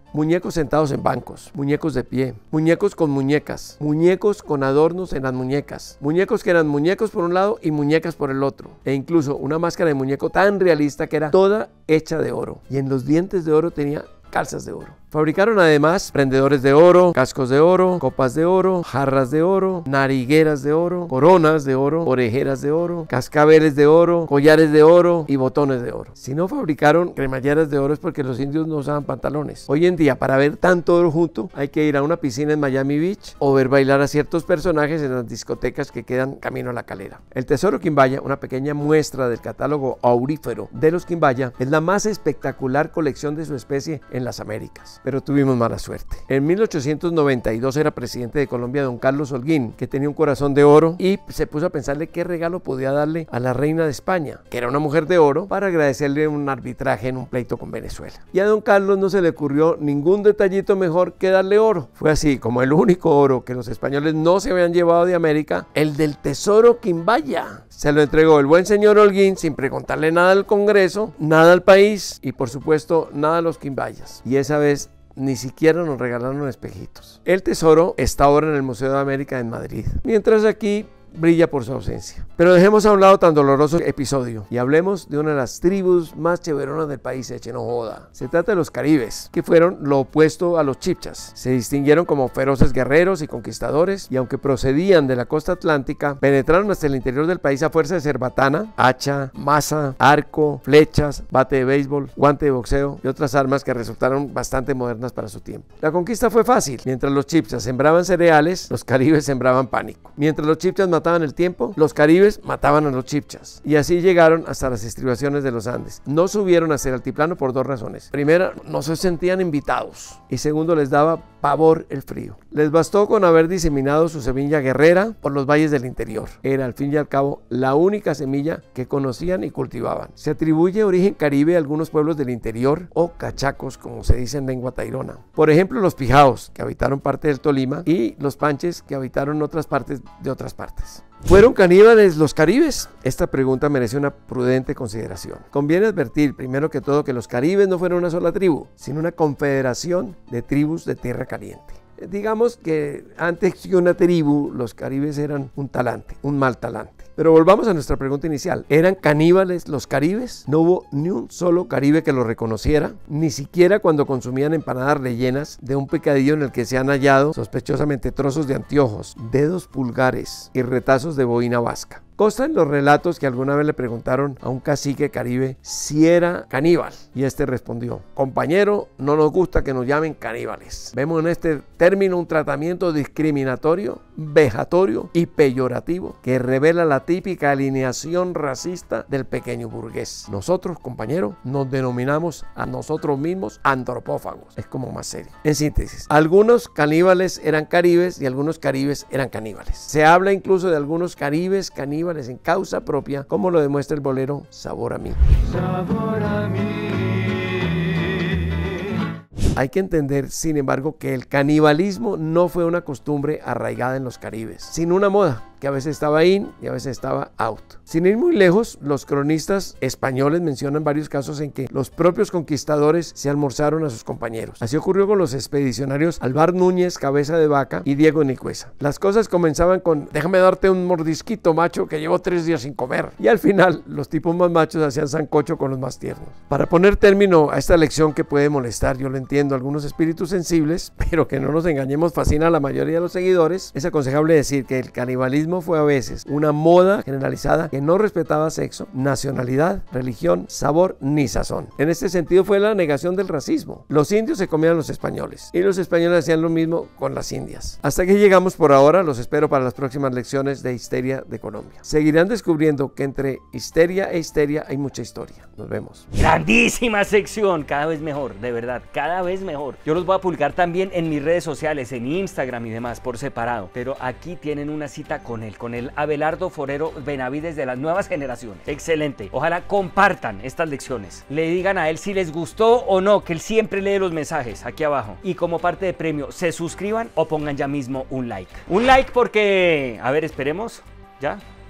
muñecos sentados en bancos, muñecos de pie, muñecos con muñecas, muñecos con adornos en las muñecas, muñecos que eran muñecos por un lado y muñecas por el otro, e incluso una máscara de muñeco tan realista que era toda hecha de oro, y en los dientes de oro tenía calzas de oro. Fabricaron además prendedores de oro, cascos de oro, copas de oro, jarras de oro, narigueras de oro, coronas de oro, orejeras de oro, cascabeles de oro, collares de oro y botones de oro. Si no fabricaron cremalleras de oro es porque los indios no usaban pantalones. Hoy en día, para ver tanto oro junto, hay que ir a una piscina en Miami Beach o ver bailar a ciertos personajes en las discotecas que quedan camino a la Calera. El Tesoro Quimbaya, una pequeña muestra del catálogo aurífero de los Quimbaya, es la más espectacular colección de su especie en las Américas. Pero tuvimos mala suerte. En mil ochocientos noventa y dos era presidente de Colombia don Carlos Holguín, que tenía un corazón de oro, y se puso a pensarle qué regalo podía darle a la reina de España, que era una mujer de oro, para agradecerle un arbitraje en un pleito con Venezuela. Y a don Carlos no se le ocurrió ningún detallito mejor que darle oro. Fue así como el único oro que los españoles no se habían llevado de América, el del Tesoro Quimbaya. Se lo entregó el buen señor Holguín sin preguntarle nada al Congreso, nada al país y por supuesto nada a los quimbayas. Y esa vez ni siquiera nos regalaron espejitos. El tesoro está ahora en el Museo de América en Madrid, mientras aquí brilla por su ausencia. Pero dejemos a un lado tan doloroso episodio y hablemos de una de las tribus más chéveronas del país, eche no joda. Se trata de los caribes, que fueron lo opuesto a los chipchas. Se distinguieron como feroces guerreros y conquistadores, y aunque procedían de la costa atlántica, penetraron hasta el interior del país a fuerza de cerbatana, hacha, maza, arco, flechas, bate de béisbol, guante de boxeo y otras armas que resultaron bastante modernas para su tiempo. La conquista fue fácil. Mientras los chipchas sembraban cereales, los caribes sembraban pánico. Mientras los chipchas mataban el tiempo, los caribes mataban a los chipchas, y así llegaron hasta las estribaciones de los Andes. No subieron hacia el altiplano por dos razones. Primera, no se sentían invitados, y segundo, les daba pavor el frío. Les bastó con haber diseminado su semilla guerrera por los valles del interior. Era al fin y al cabo la única semilla que conocían y cultivaban. Se atribuye origen caribe a algunos pueblos del interior, o cachacos como se dice en lengua tairona. Por ejemplo, los pijaos, que habitaron parte del Tolima, y los panches, que habitaron otras partes de otras partes. ¿Fueron caníbales los caribes? Esta pregunta merece una prudente consideración. Conviene advertir, primero que todo, que los caribes no fueron una sola tribu, sino una confederación de tribus de tierra caliente. Digamos que antes que una tribu, los caribes eran un talante, un mal talante. Pero volvamos a nuestra pregunta inicial. ¿Eran caníbales los caribes? No hubo ni un solo caribe que los reconociera, ni siquiera cuando consumían empanadas rellenas de un picadillo en el que se han hallado sospechosamente trozos de anteojos, dedos pulgares y retazos de boina vasca. Consta en los relatos que alguna vez le preguntaron a un cacique caribe si era caníbal, y este respondió: compañero, no nos gusta que nos llamen caníbales. Vemos en este término un tratamiento discriminatorio, vejatorio y peyorativo que revela la típica alineación racista del pequeño burgués. Nosotros, compañero, nos denominamos a nosotros mismos antropófagos. Es como más serio. En síntesis, algunos caníbales eran caribes y algunos caribes eran caníbales. Se habla incluso de algunos caribes caníbales en causa propia, como lo demuestra el bolero Sabor a mí. Sabor a mí. Hay que entender, sin embargo, que el canibalismo no fue una costumbre arraigada en los caribes, sino una moda que a veces estaba in y a veces estaba out. Sin ir muy lejos, los cronistas españoles mencionan varios casos en que los propios conquistadores se almorzaron a sus compañeros. Así ocurrió con los expedicionarios Alvar Núñez, Cabeza de Vaca, y Diego Nicuesa. Las cosas comenzaban con: déjame darte un mordisquito, macho, que llevo tres días sin comer. Y al final, los tipos más machos hacían sancocho con los más tiernos. Para poner término a esta lección que puede molestar, yo lo entiendo, a algunos espíritus sensibles, pero que no nos engañemos, fascina a la mayoría de los seguidores, es aconsejable decir que el canibalismo fue a veces una moda generalizada que no respetaba sexo, nacionalidad, religión, sabor ni sazón. En este sentido fue la negación del racismo. Los indios se comían a los españoles y los españoles hacían lo mismo con las indias. Hasta aquí llegamos por ahora. Los espero para las próximas lecciones de Histeria de Colombia. Seguirán descubriendo que entre histeria e histeria hay mucha historia. Nos vemos. Grandísima sección, cada vez mejor, de verdad, cada vez mejor. Yo los voy a publicar también en mis redes sociales, en Instagram y demás, por separado. Pero aquí tienen una cita con él, con el Abelardo Forero Benavides de las nuevas generaciones. Excelente. Ojalá compartan estas lecciones. Le digan a él si les gustó o no, que él siempre lee los mensajes aquí abajo. Y como parte de premio, se suscriban o pongan ya mismo un like. Un like porque, a ver, esperemos, ya.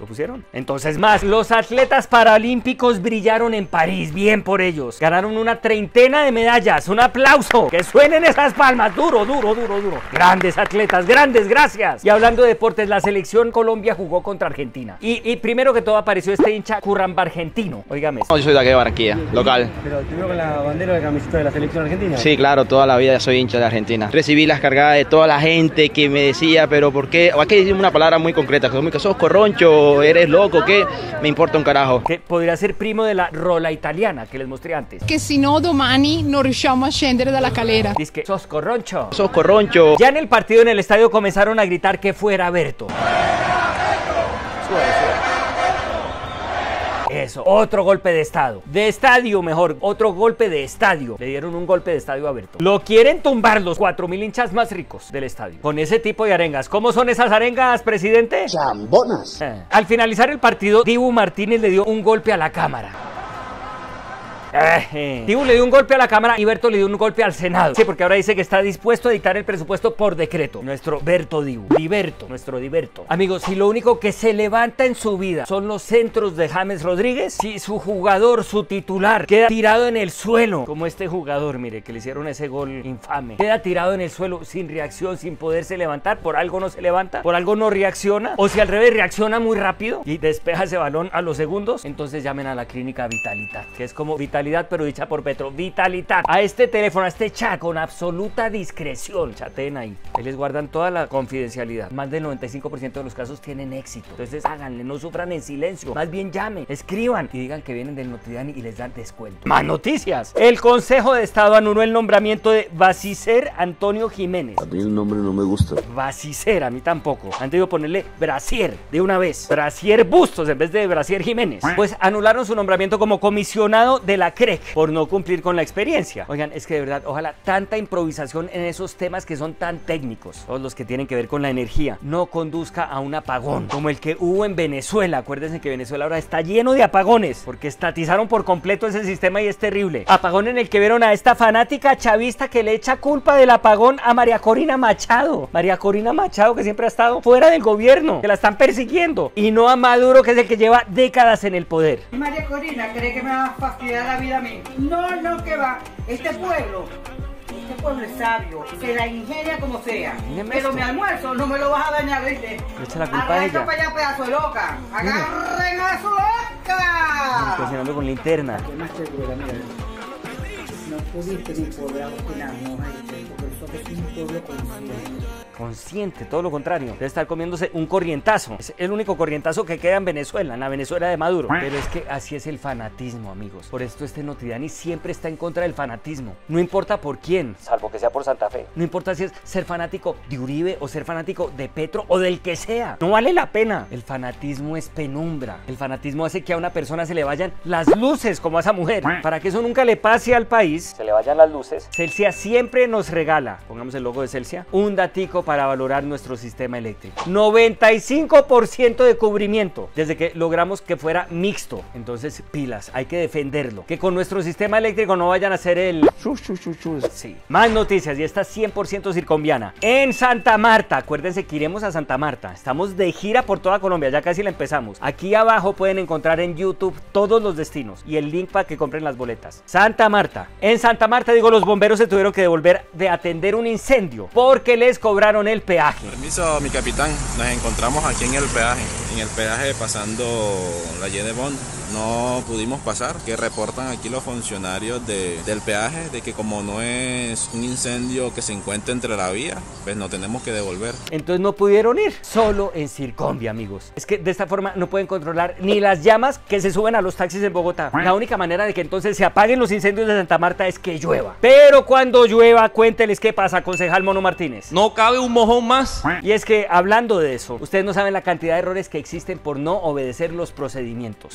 ¿Lo pusieron? Entonces más, los atletas paralímpicos brillaron en París, bien por ellos. Ganaron una treintena de medallas, un aplauso, que suenen esas palmas, duro, duro, duro, duro. Grandes atletas, grandes, gracias. Y hablando de deportes, la selección Colombia jugó contra Argentina. Y, y primero que todo apareció este hincha curramba argentino. Óigame. No, yo soy de aquí de Barranquilla, local. ¿Pero te veo con la bandera de camiseta de la selección argentina? Sí, claro, toda la vida soy hincha de Argentina. Recibí las cargadas de toda la gente que me decía, pero ¿por qué? O aquí decimos una palabra muy concreta, que sos corroncho, eres loco, ¿qué? Me importa un carajo. Que podría ser primo de la rola italiana que les mostré antes. Che se no domani non riusciamo a scendere dalla calera. Dice que sos corroncho. Sos corroncho. Ya en el partido en el estadio comenzaron a gritar que fuera Berto. Eso, otro golpe de estado. De estadio, mejor. Otro golpe de estadio. Le dieron un golpe de estadio a Berto. Lo quieren tumbar los cuatro mil hinchas más ricos del estadio. Con ese tipo de arengas. ¿Cómo son esas arengas, presidente? Chambonas. Eh. Al finalizar el partido, Dibu Martínez le dio un golpe a la cámara. Eh, Dibu le dio un golpe a la Cámara y Berto le dio un golpe al Senado. Sí, porque ahora dice que está dispuesto a dictar el presupuesto por decreto. Nuestro Berto Dibu, Diverto, nuestro Diverto. Amigos, si lo único que se levanta en su vida son los centros de James Rodríguez, si su jugador, su titular, queda tirado en el suelo, como este jugador, mire, que le hicieron ese gol infame, queda tirado en el suelo sin reacción, sin poderse levantar, por algo no se levanta, por algo no reacciona, o si al revés reacciona muy rápido y despeja ese balón a los segundos, entonces llamen a la clínica Vitalitat, que es como Vitalitat pero dicha por Petro, Vitalitat. A este teléfono, a este chat, con absoluta discreción, chateen ahí. Ahí les guardan toda la confidencialidad. Más del noventa y cinco por ciento de los casos tienen éxito. Entonces háganle, no sufran en silencio. Más bien llamen, escriban y digan que vienen del Noticiani y les dan descuento. Más noticias. El Consejo de Estado anuló el nombramiento de Basicer Antonio Jiménez. A mí el nombre no me gusta. Basicer, a mí tampoco. Han debido ponerle Brasier de una vez. Brasier Bustos en vez de Brasier Jiménez. Pues anularon su nombramiento como comisionado de la C R E C por no cumplir con la experiencia. Oigan, es que de verdad, ojalá tanta improvisación en esos temas que son tan técnicos, todos los que tienen que ver con la energía, no conduzca a un apagón como el que hubo en Venezuela. Acuérdense que Venezuela ahora está lleno de apagones porque estatizaron por completo ese sistema y es terrible. Apagón en el que vieron a esta fanática chavista que le echa culpa del apagón a María Corina Machado. María Corina Machado, que siempre ha estado fuera del gobierno, que la están persiguiendo, y no a Maduro, que es el que lleva décadas en el poder. María Corina cree que me va a fastidiar la vida a mí. No, no, que va. Este pueblo, este pueblo es sabio, se la ingenia como sea. Pero esto. Mi almuerzo no me lo vas a dañar, ¿viste? Echa la culpa a ella. Para allá, pedazo de loca. Agarren a su loca. Cocinando con linterna. No pudiste ni poder obstinarnos, porque nosotros somos un pueblo consciente. Consciente, todo lo contrario. Debe estar comiéndose un corrientazo. Es el único corrientazo que queda en Venezuela, en la Venezuela de Maduro. Pero es que así es el fanatismo, amigos. Por esto este Noticiani siempre está en contra del fanatismo. No importa por quién, salvo que sea por Santa Fe. No importa si es ser fanático de Uribe o ser fanático de Petro o del que sea. No vale la pena. El fanatismo es penumbra. El fanatismo hace que a una persona se le vayan las luces, como a esa mujer. Para que eso nunca le pase al país, se le vayan las luces, Celsia siempre nos regala, pongamos el logo de Celsia, un datico para valorar nuestro sistema eléctrico. noventa y cinco por ciento de cubrimiento desde que logramos que fuera mixto. Entonces, pilas, hay que defenderlo. Que con nuestro sistema eléctrico no vayan a hacer el... Sí. Más noticias, y esta cien por ciento circunviana. En Santa Marta, acuérdense que iremos a Santa Marta. Estamos de gira por toda Colombia, ya casi la empezamos. Aquí abajo pueden encontrar en YouTube todos los destinos y el link para que compren las boletas. Santa Marta. En Santa Marta, digo, los bomberos se tuvieron que devolver de atender un incendio porque les cobraron el peaje. Permiso, mi capitán. Nos encontramos aquí en el peaje. En el peaje pasando la Y de Bond. No pudimos pasar. Que reportan aquí los funcionarios de, del peaje de que como no es un incendio que se encuentra entre la vía, pues no tenemos que devolver. Entonces no pudieron ir. Solo en Circonvia, amigos. Es que de esta forma no pueden controlar ni las llamas que se suben a los taxis en Bogotá. La única manera de que entonces se apaguen los incendios de Santa Marta es que llueva. Pero cuando llueva, cuénteles qué pasa, concejal Mono Martínez. No cabe un mojón más. Y es que hablando de eso, ustedes no saben la cantidad de errores que existen por no obedecer los procedimientos. Ahí mamandita.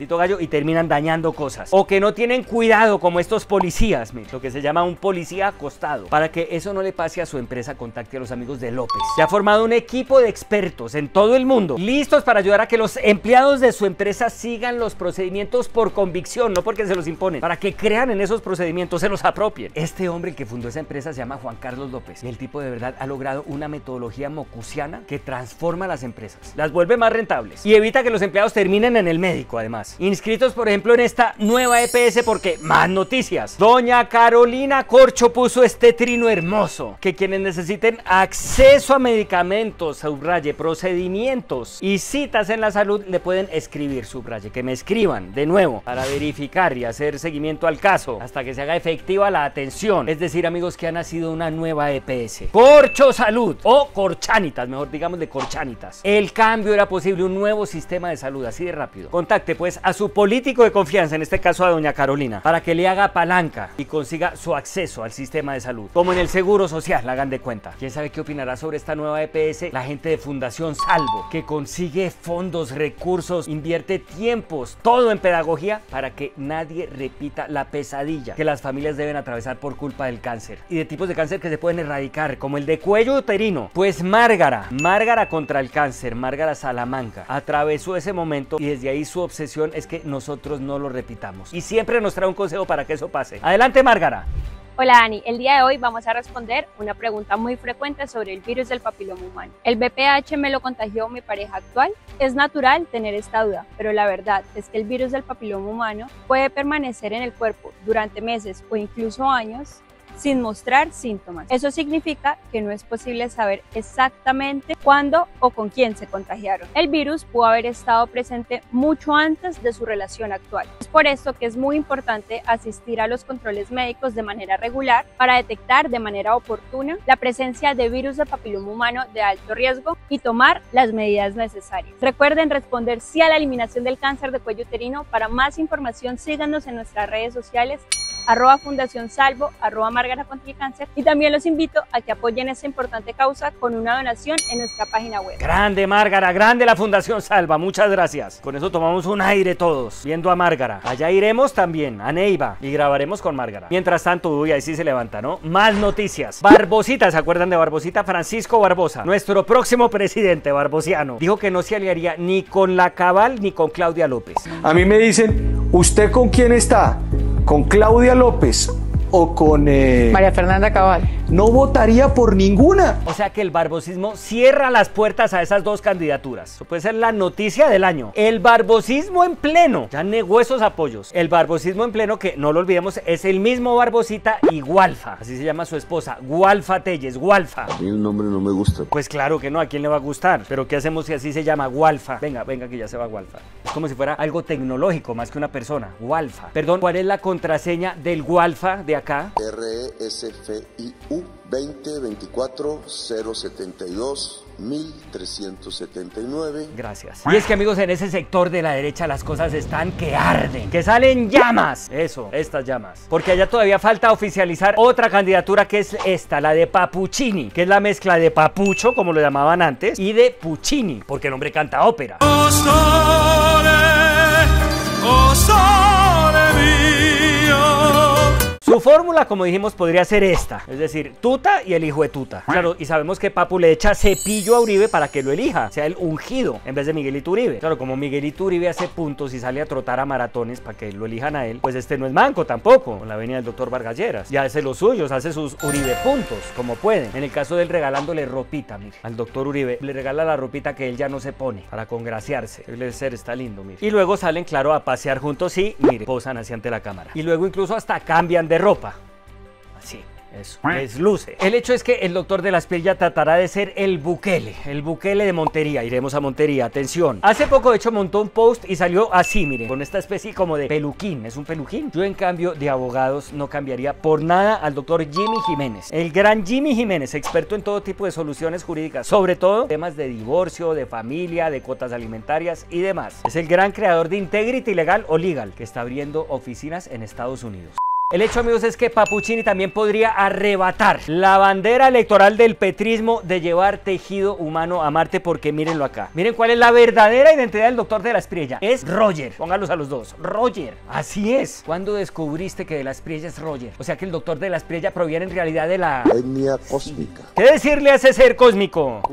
bendito gallo, y terminan dañando cosas. O que no tienen cuidado, como estos policías, mire, lo que se llama un policía acostado. Para que eso no le pase a su empresa, contacte a los amigos de López. Se ha formado un equipo de expertos en todo el mundo, listos para ayudar a que los empleados de su empresa sigan los procedimientos por convicción, no porque se los imponen, para que crean en esos procedimientos, se los apropien. Este hombre, el que fundó esa empresa, se llama Juan Carlos López, y el tipo de verdad ha logrado una metodología mocusiana que transforma las empresas, las vuelve más rentables y evita que los empleados terminen en el médico. Además, inscritos por ejemplo en esta nueva E P S, porque más noticias. Doña Carolina Corcho puso este trino hermoso, que quienes necesiten acceso a medicamentos, subraye, procedimientos y citas en la salud, le pueden escribir, subraye, que me escriban de nuevo para verificar y hacer seguimiento al caso hasta que se haga efectiva la atención. Es decir, amigos, que ha nacido una nueva E P S, Corcho Salud, o Corchanitas, mejor digamos de Corchanitas. El cambio era posible, un nuevo sistema de salud, así de rápido. Contacte pues a su político de confianza, en este caso a doña Carolina, para que le haga palanca y consiga su acceso al sistema de salud, como en el Seguro Social, hagan de cuenta. ¿Quién sabe qué opinará sobre esta nueva E P S? La gente de Fundación Salvo, que consigue fondos, recursos, invierte tiempos, todo en pedagogía para que nadie repita la pesadilla que las familias deben atravesar por culpa del cáncer y de tipos de cáncer que se pueden erradicar, como el de cuello uterino. Pues Márgara, Márgara contra el cáncer, Márgara Salamanca, atravesó ese momento y desde ahí su obsesión es que nosotros no lo repitamos. Y siempre nos trae un consejo para que eso pase. Adelante, Márgara. Hola Dani, el día de hoy vamos a responder una pregunta muy frecuente sobre el virus del papiloma humano. ¿El V P H me lo contagió mi pareja actual? Es natural tener esta duda, pero la verdad es que el virus del papiloma humano puede permanecer en el cuerpo durante meses o incluso años sin mostrar síntomas. Eso significa que no es posible saber exactamente cuándo o con quién se contagiaron. El virus pudo haber estado presente mucho antes de su relación actual. Es por esto que es muy importante asistir a los controles médicos de manera regular para detectar de manera oportuna la presencia de virus de papiloma humano de alto riesgo y tomar las medidas necesarias. Recuerden responder sí a la eliminación del cáncer de cuello uterino. Para más información síganos en nuestras redes sociales, arroba Fundación Salvo, arroba Márgara contra el cáncer, y también los invito a que apoyen esta importante causa con una donación en nuestra página web. Grande Márgara, grande la Fundación Salva, muchas gracias. Con eso tomamos un aire todos, viendo a Márgara. Allá iremos también, a Neiva, y grabaremos con Márgara. Mientras tanto, uy, ahí sí se levanta, ¿no? Más noticias. Barbosita, ¿se acuerdan de Barbosita? Francisco Barbosa, nuestro próximo presidente barbosiano, dijo que no se aliaría ni con la Cabal ni con Claudia López. A mí me dicen, ¿usted con quién está? ¿Con Claudia López o con eh... María Fernanda Cabal? No votaría por ninguna. O sea que el barbosismo cierra las puertas a esas dos candidaturas. Eso puede ser la noticia del año. El barbosismo en pleno ya negó esos apoyos. El barbosismo en pleno, que no lo olvidemos, es el mismo Barbosita y Gualfa, así se llama su esposa, Gualfa Telles, Gualfa. A mí el nombre no me gusta. Pues claro que no, ¿a quién le va a gustar? Pero ¿qué hacemos si así se llama? Gualfa. Venga, venga que ya se va Gualfa. Es como si fuera algo tecnológico más que una persona. Gualfa. Perdón, ¿cuál es la contraseña del Gualfa de acá? R E S F I U veinte veinticuatro cero setenta y dos mil trescientos setenta y nueve. Gracias. Y es que, amigos, en ese sector de la derecha las cosas están que arden, que salen llamas. Eso, estas llamas. Porque allá todavía falta oficializar otra candidatura, que es esta, la de Papuccini, que es la mezcla de papucho, como lo llamaban antes, y de Puccini, porque el hombre canta ópera. Oh, sole, oh, sole mío. Su fórmula, como dijimos, podría ser esta, es decir, Tuta y el hijo de Tuta. Claro, y sabemos que Papu le echa cepillo a Uribe para que lo elija, sea el ungido en vez de Miguelito Uribe. Claro, como Miguelito Uribe hace puntos y sale a trotar a maratones para que lo elijan a él, pues este no es manco tampoco, con la venia del doctor Vargas Lleras. Ya hace los suyos, hace sus Uribe puntos, como pueden. En el caso de él, regalándole ropita, mire, al doctor Uribe le regala la ropita que él ya no se pone para congraciarse. El ser está lindo, mire. Y luego salen, claro, a pasear juntos y, mire, posan así ante la cámara. Y luego incluso hasta cambian de ropa. Así, eso, les luce. El hecho es que el doctor de la Espriella tratará de ser el Bukele, el Bukele de Montería. Iremos a Montería, atención. Hace poco, de hecho, montó un post y salió así, miren, con esta especie como de peluquín. ¿Es un peluquín? Yo, en cambio, de abogados no cambiaría por nada al doctor Jimmy Jiménez. El gran Jimmy Jiménez, experto en todo tipo de soluciones jurídicas, sobre todo temas de divorcio, de familia, de cuotas alimentarias y demás. Es el gran creador de Integrity Legal o Legal, que está abriendo oficinas en Estados Unidos. El hecho, amigos, es que Papuchini también podría arrebatar la bandera electoral del petrismo de llevar tejido humano a Marte, porque mírenlo acá. Miren cuál es la verdadera identidad del doctor de la Espriella. Es Roger. Pónganlos a los dos. Roger. Así es. ¿Cuándo descubriste que de la Espriella es Roger? O sea que el doctor de la Espriella proviene en realidad de la etnia cósmica. ¿Qué decirle a ese ser cósmico?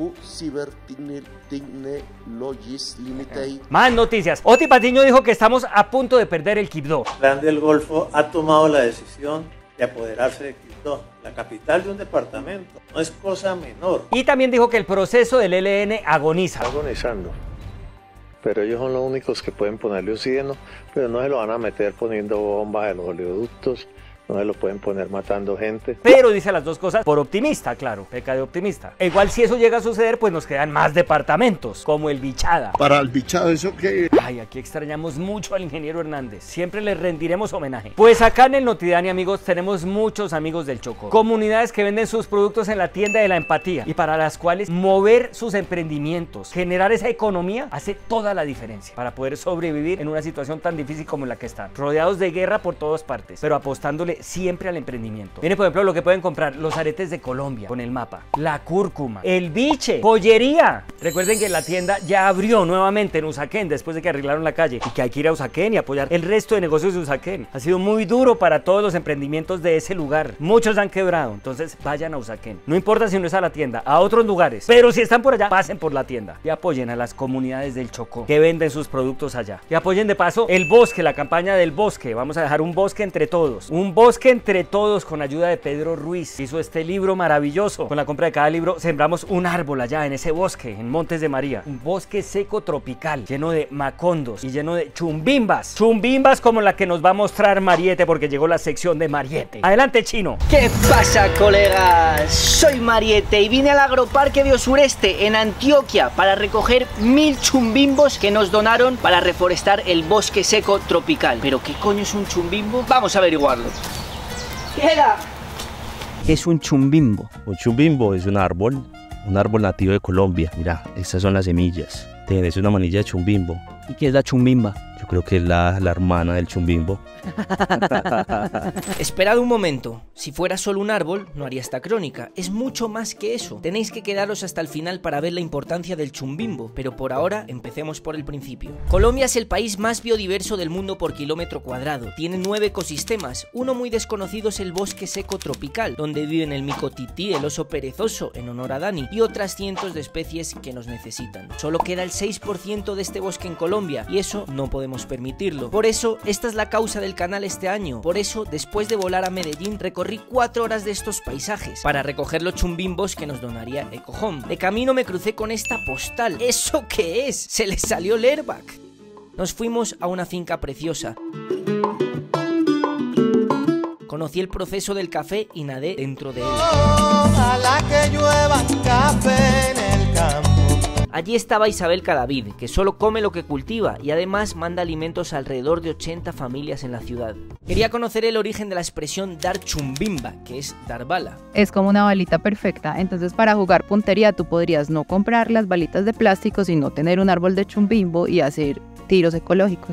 Limited. Más noticias. Oti Patiño dijo que estamos a punto de perder el Quibdó. El Plan del Golfo ha tomado la decisión de apoderarse de Quibdó, la capital de un departamento. No es cosa menor. Y también dijo que el proceso del E L N agoniza. Agonizando. Pero ellos son los únicos que pueden ponerle oxígeno, pero no se lo van a meter poniendo bombas en los oleoductos. No se lo pueden poner matando gente. Pero dice las dos cosas por optimista, claro, peca de optimista. E igual si eso llega a suceder, pues nos quedan más departamentos, como el Bichada. Para el Bichada, ¿eso qué? Ay, aquí extrañamos mucho al ingeniero Hernández. Siempre le rendiremos homenaje. Pues acá en el Notidani, amigos, tenemos muchos amigos del Chocó. Comunidades que venden sus productos en la tienda de la empatía y para las cuales mover sus emprendimientos, generar esa economía, hace toda la diferencia para poder sobrevivir en una situación tan difícil como la que están. Rodeados de guerra por todas partes, pero apostándole siempre al emprendimiento. Miren, por ejemplo, lo que pueden comprar: los aretes de Colombia con el mapa, la cúrcuma, el biche, pollería. Recuerden que la tienda ya abrió nuevamente en Usaquén después de que arreglaron la calle y que hay que ir a Usaquén y apoyar el resto de negocios de Usaquén. Ha sido muy duro para todos los emprendimientos de ese lugar. Muchos han quebrado, entonces vayan a Usaquén. No importa si no es a la tienda, a otros lugares, pero si están por allá, pasen por la tienda y apoyen a las comunidades del Chocó que venden sus productos allá. Y apoyen de paso el bosque, la campaña del bosque. Vamos a dejar un bosque entre todos, un bosque entre todos con ayuda de Pedro Ruiz. Hizo este libro maravilloso. Con la compra de cada libro sembramos un árbol allá en ese bosque, en Montes de María. Un bosque seco tropical, lleno de macondos y lleno de chumbimbas. Chumbimbas como la que nos va a mostrar Mariette, porque llegó la sección de Mariette. Adelante, Chino. ¿Qué pasa, colegas? Soy Mariette y vine al Agroparque Biosureste en Antioquia para recoger mil chumbimbos que nos donaron para reforestar el bosque seco tropical. ¿Pero qué coño es un chumbimbo? Vamos a averiguarlo. ¿Qué era? Es un chumbimbo. Un chumbimbo es un árbol, un árbol nativo de Colombia. Mira, estas son las semillas. Tienes una manilla de chumbimbo. ¿Y qué es la chumbimba? Yo creo que es la, la hermana del chumbimbo. Esperad un momento. Si fuera solo un árbol, no haría esta crónica. Es mucho más que eso. Tenéis que quedaros hasta el final para ver la importancia del chumbimbo. Pero por ahora, empecemos por el principio. Colombia es el país más biodiverso del mundo por kilómetro cuadrado. Tiene nueve ecosistemas. Uno muy desconocido es el bosque seco tropical, donde viven el micotití, el oso perezoso, en honor a Dani, y otras cientos de especies que nos necesitan. Solo queda el seis por ciento de este bosque en Colombia, y eso no podemos permitirlo. Por eso, esta es la causa del canal este año. Por eso, después de volar a Medellín, recorrí cuatro horas de estos paisajes para recoger los chumbimbos que nos donaría Ecohome. De camino me crucé con esta postal. ¿Eso qué es? Se les salió el airbag. Nos fuimos a una finca preciosa. Conocí el proceso del café y nadé dentro de él. Ojalá que llueva café en el campo. Allí estaba Isabel Cadavid, que solo come lo que cultiva y además manda alimentos a alrededor de ochenta familias en la ciudad. Quería conocer el origen de la expresión dar chumbimba, que es dar bala. Es como una balita perfecta, entonces para jugar puntería tú podrías no comprar las balitas de plástico, sino tener un árbol de chumbimbo y hacer tiros ecológicos.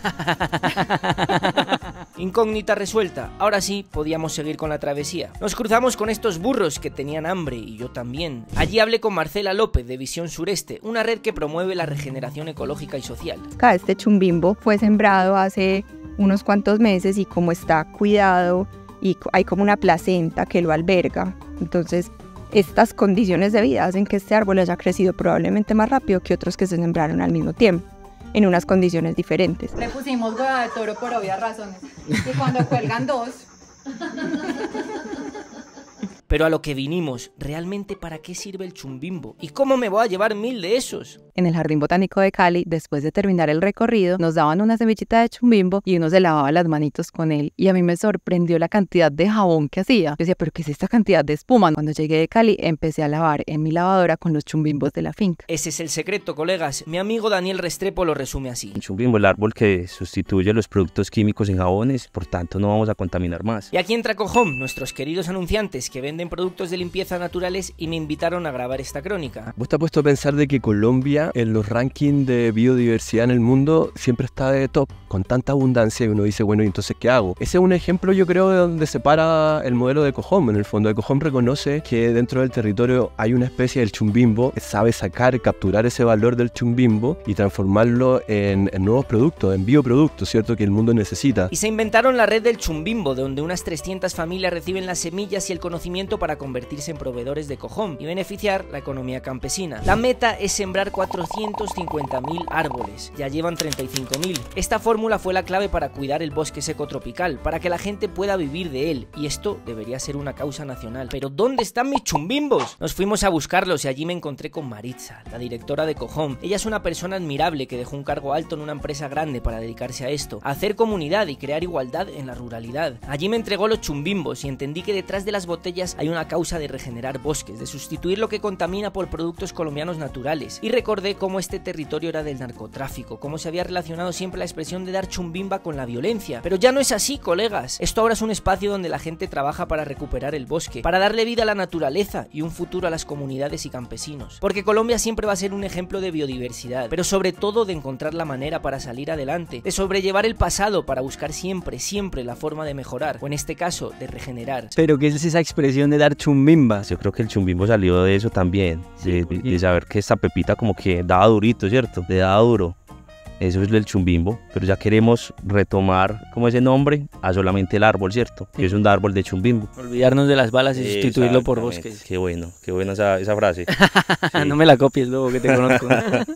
Incógnita resuelta. Ahora sí, podíamos seguir con la travesía. Nos cruzamos con estos burros que tenían hambre y yo también. Allí hablé con Marcela López de Visión Sureste, una red que promueve la regeneración ecológica y social. Este chumbimbo fue sembrado hace unos cuantos meses y como está cuidado y hay como una placenta que lo alberga, entonces estas condiciones de vida hacen que este árbol haya crecido probablemente más rápido que otros que se sembraron al mismo tiempo, en unas condiciones diferentes. Le pusimos hueva de toro por obvias razones. Y cuando cuelgan dos... Pero a lo que vinimos, ¿realmente para qué sirve el chumbimbo? ¿Y cómo me voy a llevar mil de esos? En el Jardín Botánico de Cali, después de terminar el recorrido, nos daban una semillita de chumbimbo y uno se lavaba las manitos con él. Y a mí me sorprendió la cantidad de jabón que hacía. Yo decía, ¿pero qué es esta cantidad de espuma? Cuando llegué de Cali, empecé a lavar en mi lavadora con los chumbimbos de la finca. Ese es el secreto, colegas. Mi amigo Daniel Restrepo lo resume así. El chumbimbo, el árbol que sustituye los productos químicos en jabones, por tanto no vamos a contaminar más. Y aquí entra Ecohome, nuestros queridos anunciantes que venden venden productos de limpieza naturales y me invitaron a grabar esta crónica. ¿Vos te has puesto a pensar de que Colombia en los rankings de biodiversidad en el mundo siempre está de top, con tanta abundancia, y uno dice, bueno, ¿y entonces qué hago? Ese es un ejemplo, yo creo, de donde se para el modelo de Cojom. En el fondo, de Cojom reconoce que dentro del territorio hay una especie del chumbimbo, que sabe sacar, capturar ese valor del chumbimbo y transformarlo en, en nuevos productos, en bioproductos, ¿cierto?, que el mundo necesita. Y se inventaron la red del chumbimbo, donde unas trescientas familias reciben las semillas y el conocimiento para convertirse en proveedores de Cojom y beneficiar la economía campesina. La meta es sembrar cuatrocientos cincuenta mil árboles, ya llevan treinta y cinco mil. Esta fórmula fue la clave para cuidar el bosque seco tropical, para que la gente pueda vivir de él, y esto debería ser una causa nacional. Pero ¿dónde están mis chumbimbos? Nos fuimos a buscarlos y allí me encontré con Maritza, la directora de Cojom. Ella es una persona admirable que dejó un cargo alto en una empresa grande para dedicarse a esto, a hacer comunidad y crear igualdad en la ruralidad. Allí me entregó los chumbimbos y entendí que detrás de las botellas hay una causa de regenerar bosques, de sustituir lo que contamina por productos colombianos naturales. Y recordé cómo este territorio era del narcotráfico, cómo se había relacionado siempre la expresión de dar chumbimba con la violencia. Pero ya no es así, colegas. Esto ahora es un espacio donde la gente trabaja para recuperar el bosque, para darle vida a la naturaleza y un futuro a las comunidades y campesinos. Porque Colombia siempre va a ser un ejemplo de biodiversidad, pero sobre todo de encontrar la manera para salir adelante, de sobrellevar el pasado para buscar siempre, siempre la forma de mejorar, o en este caso, de regenerar. ¿Pero qué es esa expresión de dar chumbimbas? Yo creo que el chumbimbo salió de eso también, de, de, de saber que esta pepita como que daba durito, ¿cierto? Le daba duro. Eso es el chumbimbo, pero ya queremos retomar como ese nombre a solamente el árbol, ¿cierto? Que es un árbol de chumbimbo. Olvidarnos de las balas y sustituirlo por bosques. Qué bueno, qué buena esa, esa frase. Sí. No me la copies luego, que te conozco.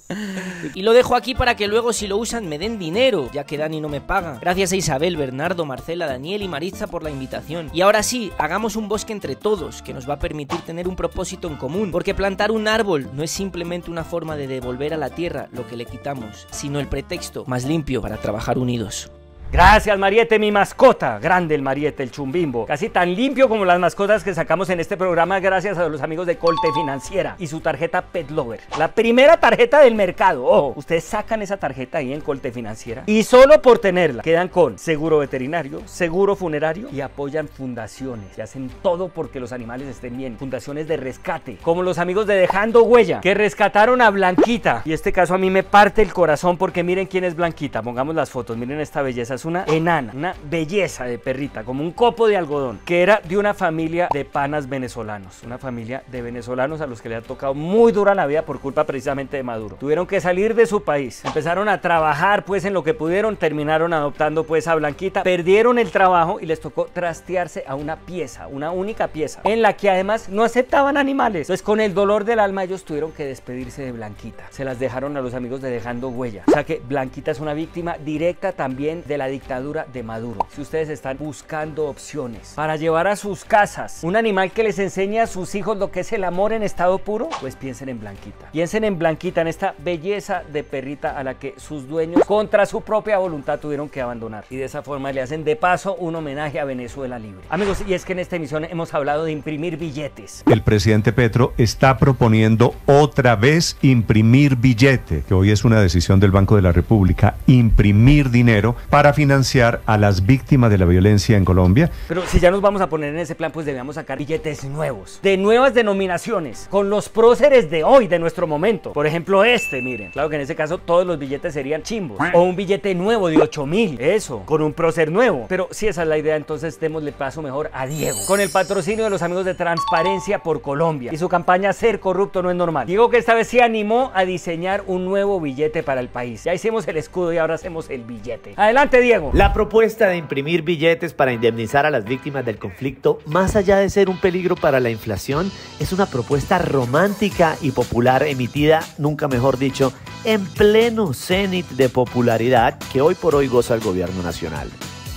Y lo dejo aquí para que luego, si lo usan, me den dinero, ya que Dani no me paga. Gracias a Isabel, Bernardo, Marcela, Daniel y Maritza por la invitación. Y ahora sí, hagamos un bosque entre todos, que nos va a permitir tener un propósito en común, porque plantar un árbol no es simplemente una forma de devolver a la tierra lo que le quitamos, sino el pretexto más limpio para trabajar unidos. Gracias, Mariette, mi mascota. Grande el Mariette, el chumbimbo. Casi tan limpio como las mascotas que sacamos en este programa gracias a los amigos de Colte Financiera y su tarjeta Pet Lover. La primera tarjeta del mercado. Ojo, ustedes sacan esa tarjeta ahí en Colte Financiera y solo por tenerla quedan con seguro veterinario, seguro funerario y apoyan fundaciones que hacen todo porque los animales estén bien. Fundaciones de rescate, como los amigos de Dejando Huella, que rescataron a Blanquita. Y este caso a mí me parte el corazón porque miren quién es Blanquita. Pongamos las fotos, miren esta belleza. Es una enana, una belleza de perrita, como un copo de algodón, que era de una familia de panas venezolanos, una familia de venezolanos a los que le ha tocado muy dura la vida por culpa precisamente de Maduro. Tuvieron que salir de su país, empezaron a trabajar pues en lo que pudieron, terminaron adoptando pues a Blanquita, perdieron el trabajo y les tocó trastearse a una pieza, una única pieza, en la que además no aceptaban animales. Entonces con el dolor del alma ellos tuvieron que despedirse de Blanquita, se las dejaron a los amigos de Dejando Huella. O sea que Blanquita es una víctima directa también de la dictadura de Maduro. Si ustedes están buscando opciones para llevar a sus casas un animal que les enseñe a sus hijos lo que es el amor en estado puro, pues piensen en Blanquita. Piensen en Blanquita, en esta belleza de perrita a la que sus dueños contra su propia voluntad tuvieron que abandonar. Y de esa forma le hacen de paso un homenaje a Venezuela libre. Amigos, y es que en esta emisión hemos hablado de imprimir billetes. El presidente Petro está proponiendo otra vez imprimir billete, que hoy es una decisión del Banco de la República, imprimir dinero para financiar a las víctimas de la violencia en Colombia. Pero si ya nos vamos a poner en ese plan, pues debemos sacar billetes nuevos, de nuevas denominaciones, con los próceres de hoy, de nuestro momento. Por ejemplo este, miren, claro que en ese caso todos los billetes serían chimbos, o un billete nuevo de ocho mil, eso, con un prócer nuevo. Pero si esa es la idea, entonces démosle paso mejor a Diego, con el patrocinio de los amigos de Transparencia por Colombia y su campaña Ser Corrupto No Es Normal. Diego, que esta vez se animó a diseñar un nuevo billete para el país. Ya hicimos el escudo y ahora hacemos el billete. Adelante, Diego. La propuesta de imprimir billetes para indemnizar a las víctimas del conflicto, más allá de ser un peligro para la inflación, es una propuesta romántica y popular emitida, nunca mejor dicho, en pleno cenit de popularidad que hoy por hoy goza el gobierno nacional.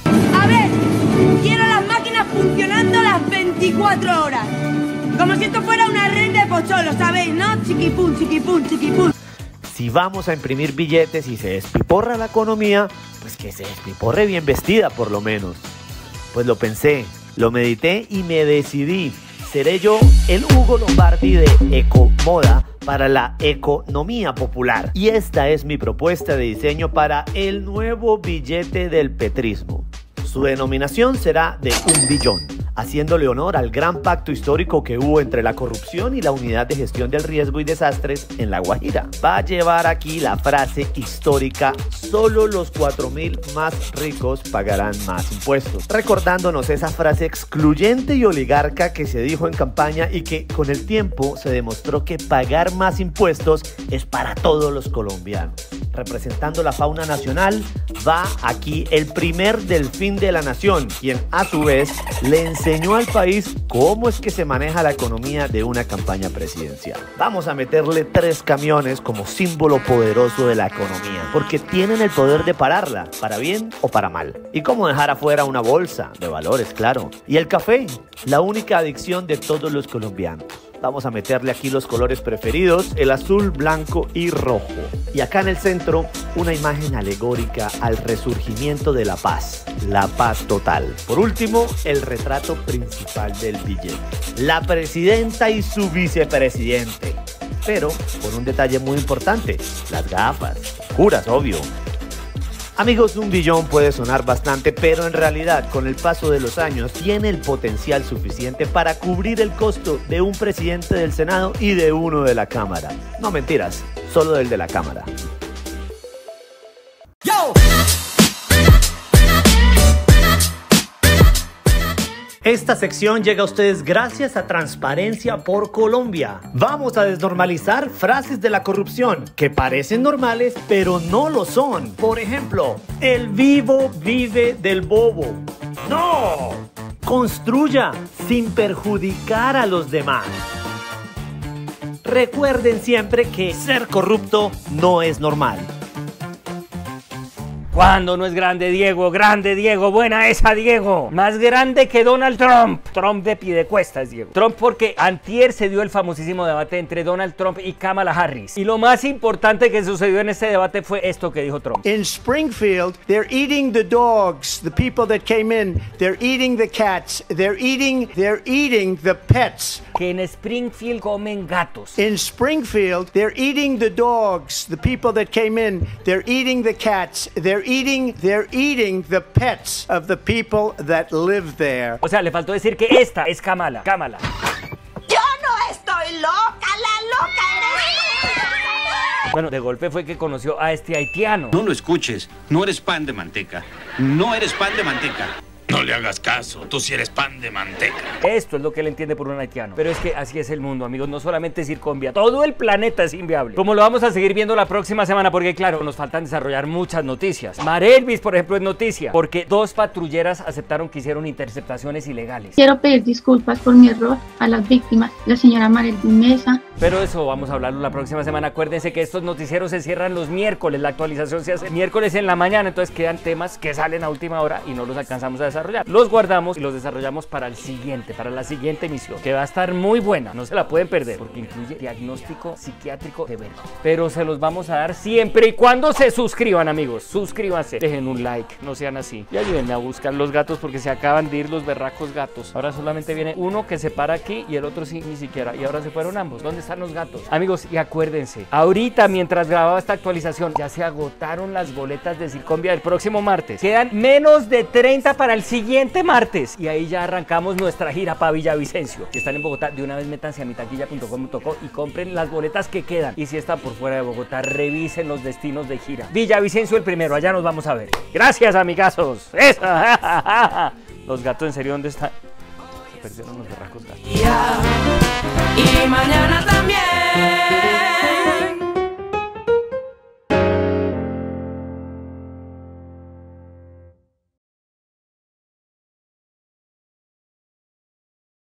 A ver, quiero las máquinas funcionando las veinticuatro horas. Como si esto fuera una red de pocholos, ¿sabéis? ¿No? Chiquipum, chiquipum, chiquipum. Si vamos a imprimir billetes y se despiporra la economía, pues que se despiporre bien vestida por lo menos. Pues lo pensé, lo medité y me decidí. Seré yo el Hugo Lombardi de Ecomoda para la economía popular. Y esta es mi propuesta de diseño para el nuevo billete del petrismo. Su denominación será de un billón. haciéndole honor al gran pacto histórico que hubo entre la corrupción y la Unidad de Gestión del Riesgo y Desastres en La Guajira. Va a llevar aquí la frase histórica: solo los cuatro mil más ricos pagarán más impuestos, recordándonos esa frase excluyente y oligarca que se dijo en campaña y que con el tiempo se demostró que pagar más impuestos es para todos los colombianos. Representando la fauna nacional, va aquí el primer delfín de la nación, quien a su vez le enseñó al país cómo es que se maneja la economía de una campaña presidencial. Vamos a meterle tres camiones como símbolo poderoso de la economía, porque tienen el poder de pararla, para bien o para mal. Y cómo dejar afuera una bolsa de valores, claro. Y el café, la única adicción de todos los colombianos. Vamos a meterle aquí los colores preferidos, el azul, blanco y rojo. Y acá en el centro, una imagen alegórica al resurgimiento de la paz, la paz total. Por último, el retrato principal del billete, la presidenta y su vicepresidente. Pero con un detalle muy importante, las gafas, oscuras, obvio. Amigos, un billón puede sonar bastante, pero en realidad con el paso de los años tiene el potencial suficiente para cubrir el costo de un presidente del Senado y de uno de la Cámara. No mentiras, solo del de la Cámara. ¡Yo! Esta sección llega a ustedes gracias a Transparencia por Colombia. Vamos a desnormalizar frases de la corrupción que parecen normales, pero no lo son. Por ejemplo, el vivo vive del bobo. ¡No! Construya sin perjudicar a los demás. Recuerden siempre que ser corrupto no es normal. ¿Cuándo no es grande Diego? Grande Diego, buena esa Diego. Más grande que Donald Trump. Trump de Piedecuestas, Diego. Trump porque antier se dio el famosísimo debate entre Donald Trump y Kamala Harris. Y lo más importante que sucedió en este debate fue esto que dijo Trump. In Springfield, they're eating the dogs, the people that came in. They're eating the cats. They're eating, they're eating the pets. Que en Springfield comen gatos. In Springfield, they're eating the dogs, the people that came in. They're eating the cats. They're eating, they're eating the pets of the people that live there. O sea, le faltó decir que esta es Kamala. Kamala. Yo no estoy loca, la loca eres tú. Bueno, de golpe fue que conoció a este haitiano. No lo escuches, no eres pan de manteca. No eres pan de manteca. No le hagas caso, tú sí eres pan de manteca. Esto es lo que él entiende por un haitiano. Pero es que así es el mundo, amigos. No solamente Circonvia, todo el planeta es inviable. Como lo vamos a seguir viendo la próxima semana, porque claro, nos faltan desarrollar muchas noticias. Marelvis, por ejemplo, es noticia, porque dos patrulleras aceptaron que hicieron interceptaciones ilegales. Quiero pedir disculpas por mi error a las víctimas, la señora Marelvis Mesa. Pero eso vamos a hablarlo la próxima semana. Acuérdense que estos noticieros se cierran los miércoles. La actualización se hace miércoles en la mañana, entonces quedan temas que salen a última hora y no los alcanzamos a desarrollar. Los guardamos y los desarrollamos para el siguiente, para la siguiente emisión, que va a estar muy buena, no se la pueden perder, porque incluye diagnóstico psiquiátrico severo. Pero se los vamos a dar siempre y cuando se suscriban, amigos. Suscríbanse, dejen un like, no sean así. Y ayúdenme a buscar los gatos porque se acaban de ir los berracos gatos. Ahora solamente viene uno que se para aquí y el otro sí, ni siquiera. Y ahora se fueron ambos. ¿Dónde están los gatos? Amigos, y acuérdense, ahorita mientras grababa esta actualización, ya se agotaron las boletas de Circonvia del próximo martes. Quedan menos de treinta para el siguiente martes y ahí ya arrancamos nuestra gira para Villavicencio. Si están en Bogotá, de una vez métanse a mi taquilla punto com punto co y compren las boletas que quedan. Y si están por fuera de Bogotá, revisen los destinos de gira. Villavicencio el primero, allá nos vamos a ver. Gracias, amigazos. Esa. Los gatos, en serio, ¿dónde están? Se perdieron los berracos gatos. Y mañana también.